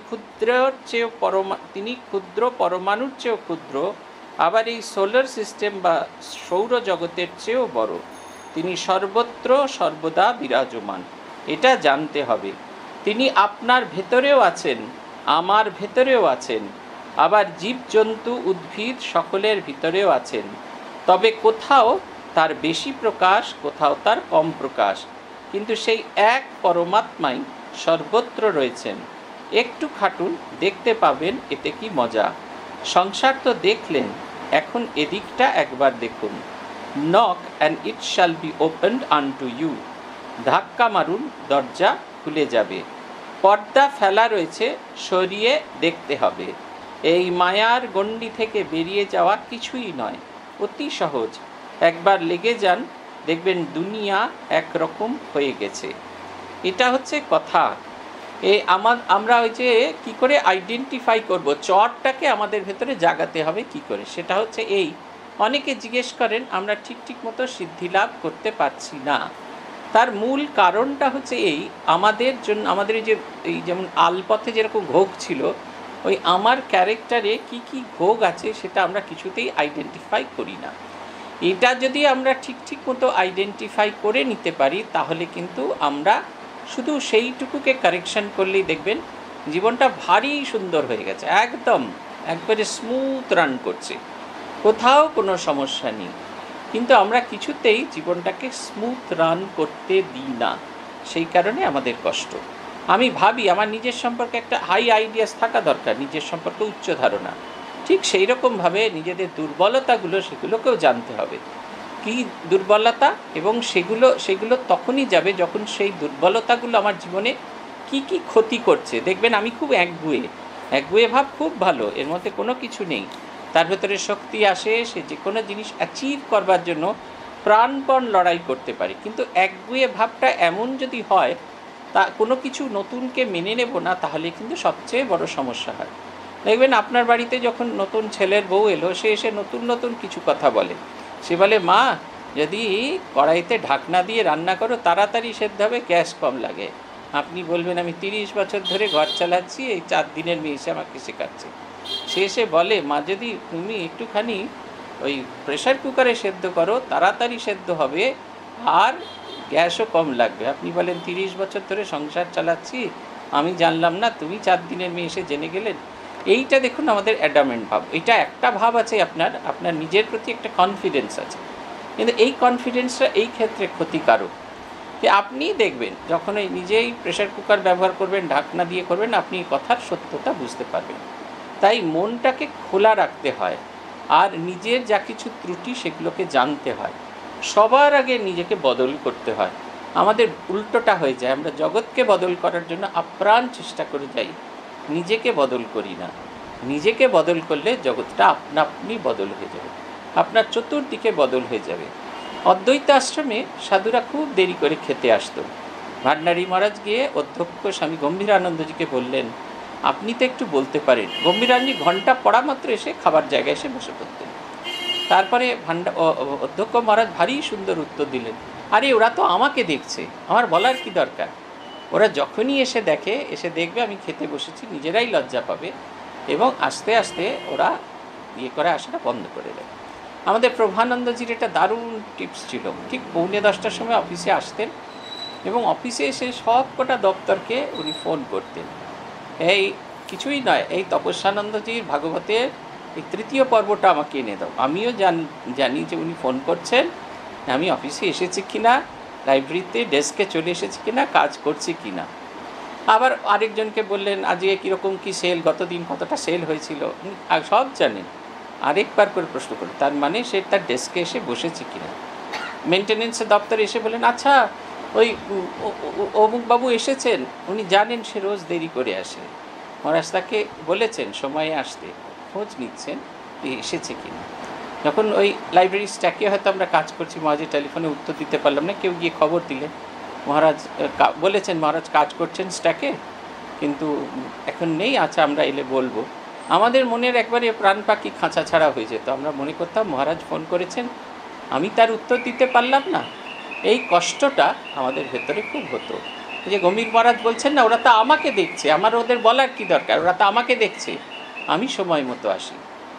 ক্ষুদ্র পরমাণুর চেয়েও ক্ষুদ্র, আবার এই সোলার সিস্টেম বা সৌরজগতের চেয়েও বড়। তিনি সর্বত্র সর্বদা বিরাজমান, এটা জানতে হবে। তিনি আপনার ভেতরেও আছেন, আমার ভেতরেও আছেন, আবার জীবজন্তু উদ্ভিদ সকলের ভিতরেও আছেন। তবে কোথাও তার বেশি প্রকাশ, কোথাও তার কম প্রকাশ, কিন্তু সেই এক পরমাত্মাই সর্বত্র রয়েছেন। একটু খাটুন, দেখতে পাবেন এতে কি মজা। সংসার তো দেখলেন, এখন এদিকটা একবার দেখুন। Knock and it shall be opened unto you, ধাক্কা মারুন, দরজা খুলে যাবে। পর্দা ফেলা রয়েছে, সরিয়ে দেখতে হবে। এই মায়ার গণ্ডি থেকে বেরিয়ে যাওয়া কিছুই নয়, অতি সহজ। একবার লেগে যান, দেখবেন দুনিয়া একরকম হয়ে গেছে। এটা হচ্ছে কথা। আমরা ওই যে কী করে আইডেন্টিফাই করব, চরটাকে আমাদের ভেতরে জাগাতে হবে কি করে, সেটা হচ্ছে এই। অনেকে জিজ্ঞেস করেন আমরা ঠিক মতো সিদ্ধি লাভ করতে পারছি না। তার মূল কারণটা হচ্ছে এই, আমাদের জন্য আমাদের এই যেমন আলপথে যেরকম ঘোগ ছিল, ওই আমার ক্যারেক্টারে কি কি ভোগ আছে সেটা আমরা কিছুতেই আইডেন্টিফাই করি না। এটা যদি আমরা ঠিক মতো আইডেন্টিফাই করে নিতে পারি তাহলে কিন্তু আমরা শুধু সেইটুকুকে কারেকশন করলেই দেখবেন জীবনটা ভারী সুন্দর হয়ে গেছে, একবারে স্মুথ রান করছে, কোথাও কোনো সমস্যা নেই। কিন্তু আমরা কিছুতেই জীবনটাকে স্মুথ রান করতে দিই না, সেই কারণে আমাদের কষ্ট। আমি ভাবি আমার নিজের সম্পর্কে একটা হাই আইডিয়াস থাকা দরকার, নিজের সম্পর্কে উচ্চ ধারণা। ঠিক সেই রকমভাবে নিজেদের দুর্বলতাগুলো সেগুলোকেও জানতে হবে, কী দুর্বলতা, এবং সেগুলো তখনই যাবে যখন সেই দুর্বলতাগুলো আমার জীবনে কি কি ক্ষতি করছে। দেখবেন আমি খুব একগুয়ে ভাব খুব ভালো, এর মধ্যে কোনো কিছু নেই, তার ভেতরে শক্তি আসে, সে যে কোনো জিনিস অ্যাচিভ করবার জন্য প্রাণপণ লড়াই করতে পারে। কিন্তু একগুয়ে ভাবটা এমন যদি হয়, তা কোনো কিছু নতুনকে মেনে নেব না, তাহলে কিন্তু সবচেয়ে বড় সমস্যা হয়। দেখবেন আপনার বাড়িতে যখন নতুন ছেলের বউ এলো, সে এসে নতুন কিছু কথা বলে। সে বলে, মা যদি কড়াইতে ঢাকনা দিয়ে রান্না করো তাড়াতাড়ি সেদ্ধ হবে, গ্যাস কম লাগে। আপনি বলবেন আমি 30 বছর ধরে ঘর চালাচ্ছি, এই 4 দিনের মেয়ে এসে আমাকে শেখাচ্ছে। সে এসে বলে, মা যদি তুমি একটুখানি ওই প্রেশার কুকারে সেদ্ধ করো তাড়াতাড়ি সেদ্ধ হবে আর গ্যাসও কম লাগবে। আপনি বলেন 30 বছর ধরে সংসার চালাচ্ছি, আমি জানলাম না, তুমি 4 দিনের মেয়ে এসে জেনে গেলেন। এইটা দেখুন আমাদের অ্যাডামেন্ট ভাব। এটা একটা ভাব আছে আপনার নিজের প্রতি একটা কনফিডেন্স আছে, কিন্তু এই কনফিডেন্সটা এই ক্ষেত্রে ক্ষতিকারক। যে আপনি দেখবেন যখন এই নিজেই প্রেশার কুকার ব্যবহার করবেন, ঢাকনা দিয়ে করবেন, আপনি কথার সত্যতা বুঝতে পারবেন। তাই মনটাকে খোলা রাখতে হয়, আর নিজের যা কিছু ত্রুটি সেগুলোকে জানতে হয়। সবার আগে নিজেকে বদল করতে হয়। আমাদের উল্টোটা হয়ে যায়, আমরা জগৎকে বদল করার জন্য আপ্রাণ চেষ্টা করে যাই, নিজেকে বদল করি না। নিজেকে বদল করলে জগৎটা আপনি বদল হয়ে যাবে, আপনার চতুর্দিকে বদল হয়ে যাবে। অদ্বৈত আশ্রমে সাধুরা খুব দেরি করে খেতে আসতো। ভান্ডারী মহারাজ গিয়ে অধ্যক্ষ স্বামী গম্ভীরানন্দজিকে বললেন, আপনি তো একটু বলতে পারেন। গম্ভীরানন্দজি ঘন্টা পড়া মাত্র এসে খাবার জায়গায় এসে বসে পড়তেন। তারপরে অধ্যক্ষ মহারাজ ভারী সুন্দর উত্তর দিলেন, আরে ওরা তো আমাকে দেখছে, আমার বলার কি দরকার। ওরা যখনই এসে দেখবে আমি খেতে বসেছি, নিজেরাই লজ্জা পাবে এবং আস্তে আস্তে ওরা করে আসাটা বন্ধ করে দেয়। আমাদের প্রভানন্দজির এটা দারুণ টিপস ছিল। ঠিক 9:45টার সময় অফিসে আসতেন এবং অফিসে এসে সব কটা দপ্তরকে উনি ফোন করতেন। এই কিছুই নয়, এই তপস্যানন্দজির ভাগবতের এই 3য় পর্বটা আমাকে এনে দাও। আমিও জানি যে উনি ফোন করছেন, আমি অফিসে এসেছি কিনা, লাইব্রেরিতে ডেস্কে চলে এসেছি কিনা, কাজ করছি কিনা। আবার আরেকজনকে বললেন, আজকে কীরকম কী সেল, গতদিন কতটা সেল হয়েছিল, সব জানেন। আরেকবার করে প্রশ্ন করি, তার মানে সে তার ডেস্কে এসে বসেছে কিনা। মেনটেনেন্সের দপ্তরে এসে বলেন, আচ্ছা ওই অমুকবাবু এসেছেন, উনি জানেন সে রোজ দেরি করে আসে, মহারাজ তাকে বলেছেন সময়ে আসতে, খোঁজ নিচ্ছেন এসেছে কিনা। যখন ওই লাইব্রেরি স্ট্যাকে হয়তো আমরা কাজ করছি, মহারাজের টেলিফোনে উত্তর দিতে পারলাম না, কেউ গিয়ে খবর দিলেন, মহারাজ বলেছেন মহারাজ কাজ করছেন স্ট্যাকে, কিন্তু এখন নেই, আচ্ছা আমরা এলে বলবো। আমাদের মনের একবারে প্রাণ পাখি খাঁচা ছাড়া হয়ে যেত। আমরা মনে করতাম মহারাজ ফোন করেছেন, আমি তার উত্তর দিতে পারলাম না। এই কষ্টটা আমাদের ভেতরে খুব হতো। যে গম্ভীর মহারাজ বলছেন না, ওরা তো আমাকে দেখছে, আমার ওদের বলার কি দরকার, ওরা তো আমাকে দেখছে, আমি সময় মতো আসি।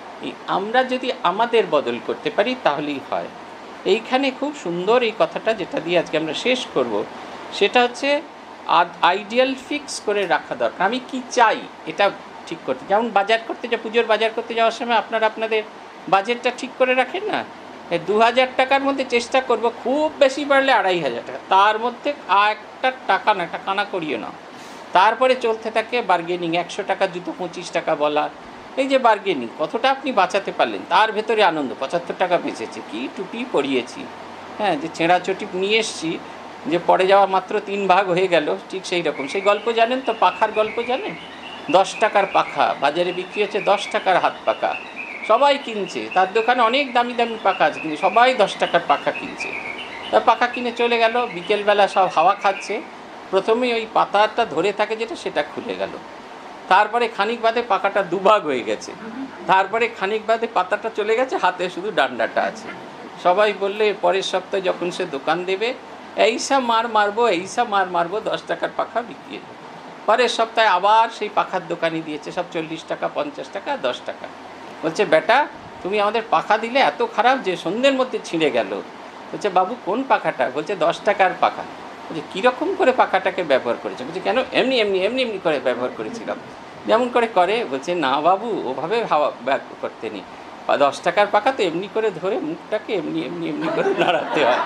আমরা যদি আমাদের বদল করতে পারি তাহলেই হয়। এইখানে খুব সুন্দর এই কথাটা যেটা দিয়ে আজকে আমরা শেষ করব, সেটা হচ্ছে আইডিয়াল ফিক্স করে রাখা দরকার। আমি কি চাই এটা ঠিক করতে, যেমন বাজার করতে পুজোর বাজার করতে যাওয়ার সময় আপনারা আপনাদের বাজেটটা ঠিক করে রাখেন না। 2000 টাকার মধ্যে চেষ্টা করব, খুব বেশি বাড়লে 2500 টাকা, তার মধ্যে একটা টাকা না, একটা কানা করিও না। তারপরে চলতে থাকে বার্গেনিং, 100 টাকা জুতো 25 টাকা বলা, এই যে বার্গেনিং, কতটা আপনি বাঁচাতে পারলেন, তার ভেতরে আনন্দ, 75 টাকা বেঁচেছে, কি টুপি পরিয়েছি, হ্যাঁ, যে ছেঁড়া চটি নিয়ে এসছি, যে পড়ে যাওয়া মাত্র 3 ভাগ হয়ে গেল, ঠিক সেই রকম। সেই গল্প জানেন তো, পাখার গল্প জানেন? 10 টাকার পাখা বাজারে বিক্রি হচ্ছে, 10 টাকার হাত পাখা, সবাই কিনছে। তার দোকানে অনেক দামি দামি পাখা আছে, কিন্তু সবাই 10 টাকার পাখা কিনছে। তা পাখা কিনে চলে গেল, বিকেলবেলা সব হাওয়া খাচ্ছে, প্রথমেই ওই পাতাটা ধরে থাকে যেটা, সেটা খুলে গেল। তারপরে খানিক বাদে পাখাটা 2 ভাগ হয়ে গেছে, তারপরে খানিক বাদে পাতাটা চলে গেছে, হাতে শুধু ডান্ডাটা আছে। সবাই বললে পরের সপ্তাহে যখন সে দোকান দেবে, এইসা মার মারবো 10 টাকার পাখা বিক্রি। পরের সপ্তাহে আবার সেই পাখার দোকানি দিয়েছে, সব 40 টাকা, 50 টাকা, 10 টাকা। বলছে বেটা তুমি আমাদের পাখা দিলে এত খারাপ যে সন্ধ্যের মধ্যে ছিঁড়ে গেল। বলছে বাবু কোন পাখাটা? বলছে 10 টাকার পাখা। বলছে কীরকম করে পাখাটাকে ব্যবহার করেছে? বলছে কেন, এমনি এমনি এমনি এমনি করে ব্যবহার করেছিলাম। যেমন করে করে। বলছে না বাবু, ওভাবে হাওয়া করতে নেই, 10 টাকার পাখা তো এমনি করে ধরে মুখটাকে এমনি এমনি এমনি করে নাড়াতে হয়,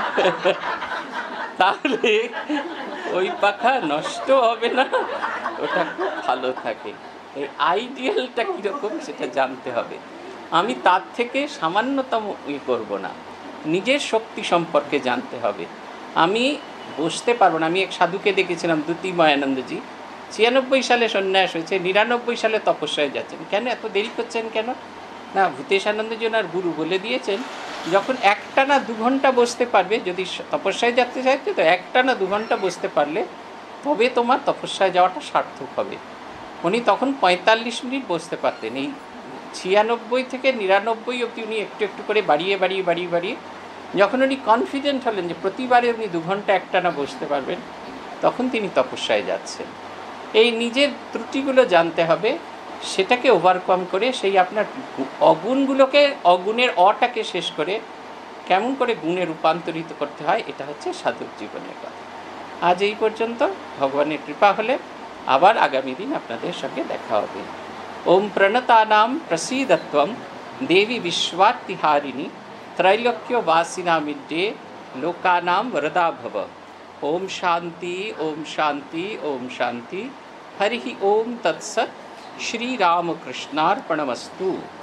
তাহলে ওই পাখা নষ্ট হবে না, ওটা খুব ভালো থাকে। এই আইডিয়ালটা কীরকম সেটা জানতে হবে। আমি তার থেকে সামান্যতম করব না, নিজের শক্তি সম্পর্কে জানতে হবে। আমি বসতে পারবো না। আমি এক সাধুকে দেখেছিলাম, দ্যুতিময়ানন্দজি, 96 সালে সন্ন্যাস হয়েছে, 99 সালে তপস্যায় যাচ্ছেন। কেন এত দেরি করছেন কেন? না, ভূতেশানন্দজি ওনার গুরু বলে দিয়েছেন যখন একটানা 2 ঘন্টা বসতে পারবে, যদি তপস্যায় যেতে চাইতে তো একটানা 2 ঘন্টা বসতে পারলে তবে তোমার তপস্যায় যাওয়াটা সার্থক হবে। উনি তখন 45 মিনিট বসতে পারতেন। এই 96 থেকে 99 অবধি উনি একটু একটু করে বাড়িয়ে বাড়িয়ে বাড়িয়ে বাড়িয়ে যখন উনি কনফিডেন্ট হলেন যে প্রতিবারে উনি 2 ঘন্টা একটানা বসতে পারবেন, তখন তিনি তপস্যায় যাচ্ছেন। এই নিজের ত্রুটিগুলো জানতে হবে, সেটাকে ওভারকাম করে সেই আপনার অগুণগুলোকে, অগুণের অটাকে শেষ করে কেমন করে গুণে রূপান্তরিত করতে হয়, এটা হচ্ছে সাধক জীবনের কথা। আজ এই পর্যন্ত। ভগবানের কৃপা হলে আবার আগামী দিন আপনাদের সঙ্গে দেখা হবে। ওম প্রণতানাম প্রসীদত্বম দেবী বিশ্বার্তিহারিণী त्रैलोक्य वासिना मिड्डे लोकानां वरदा भव। ओम शांति ओम शांति ओम शांति। हरि ओम तत्सत्। श्री रामकृष्णार्पणमस्तु।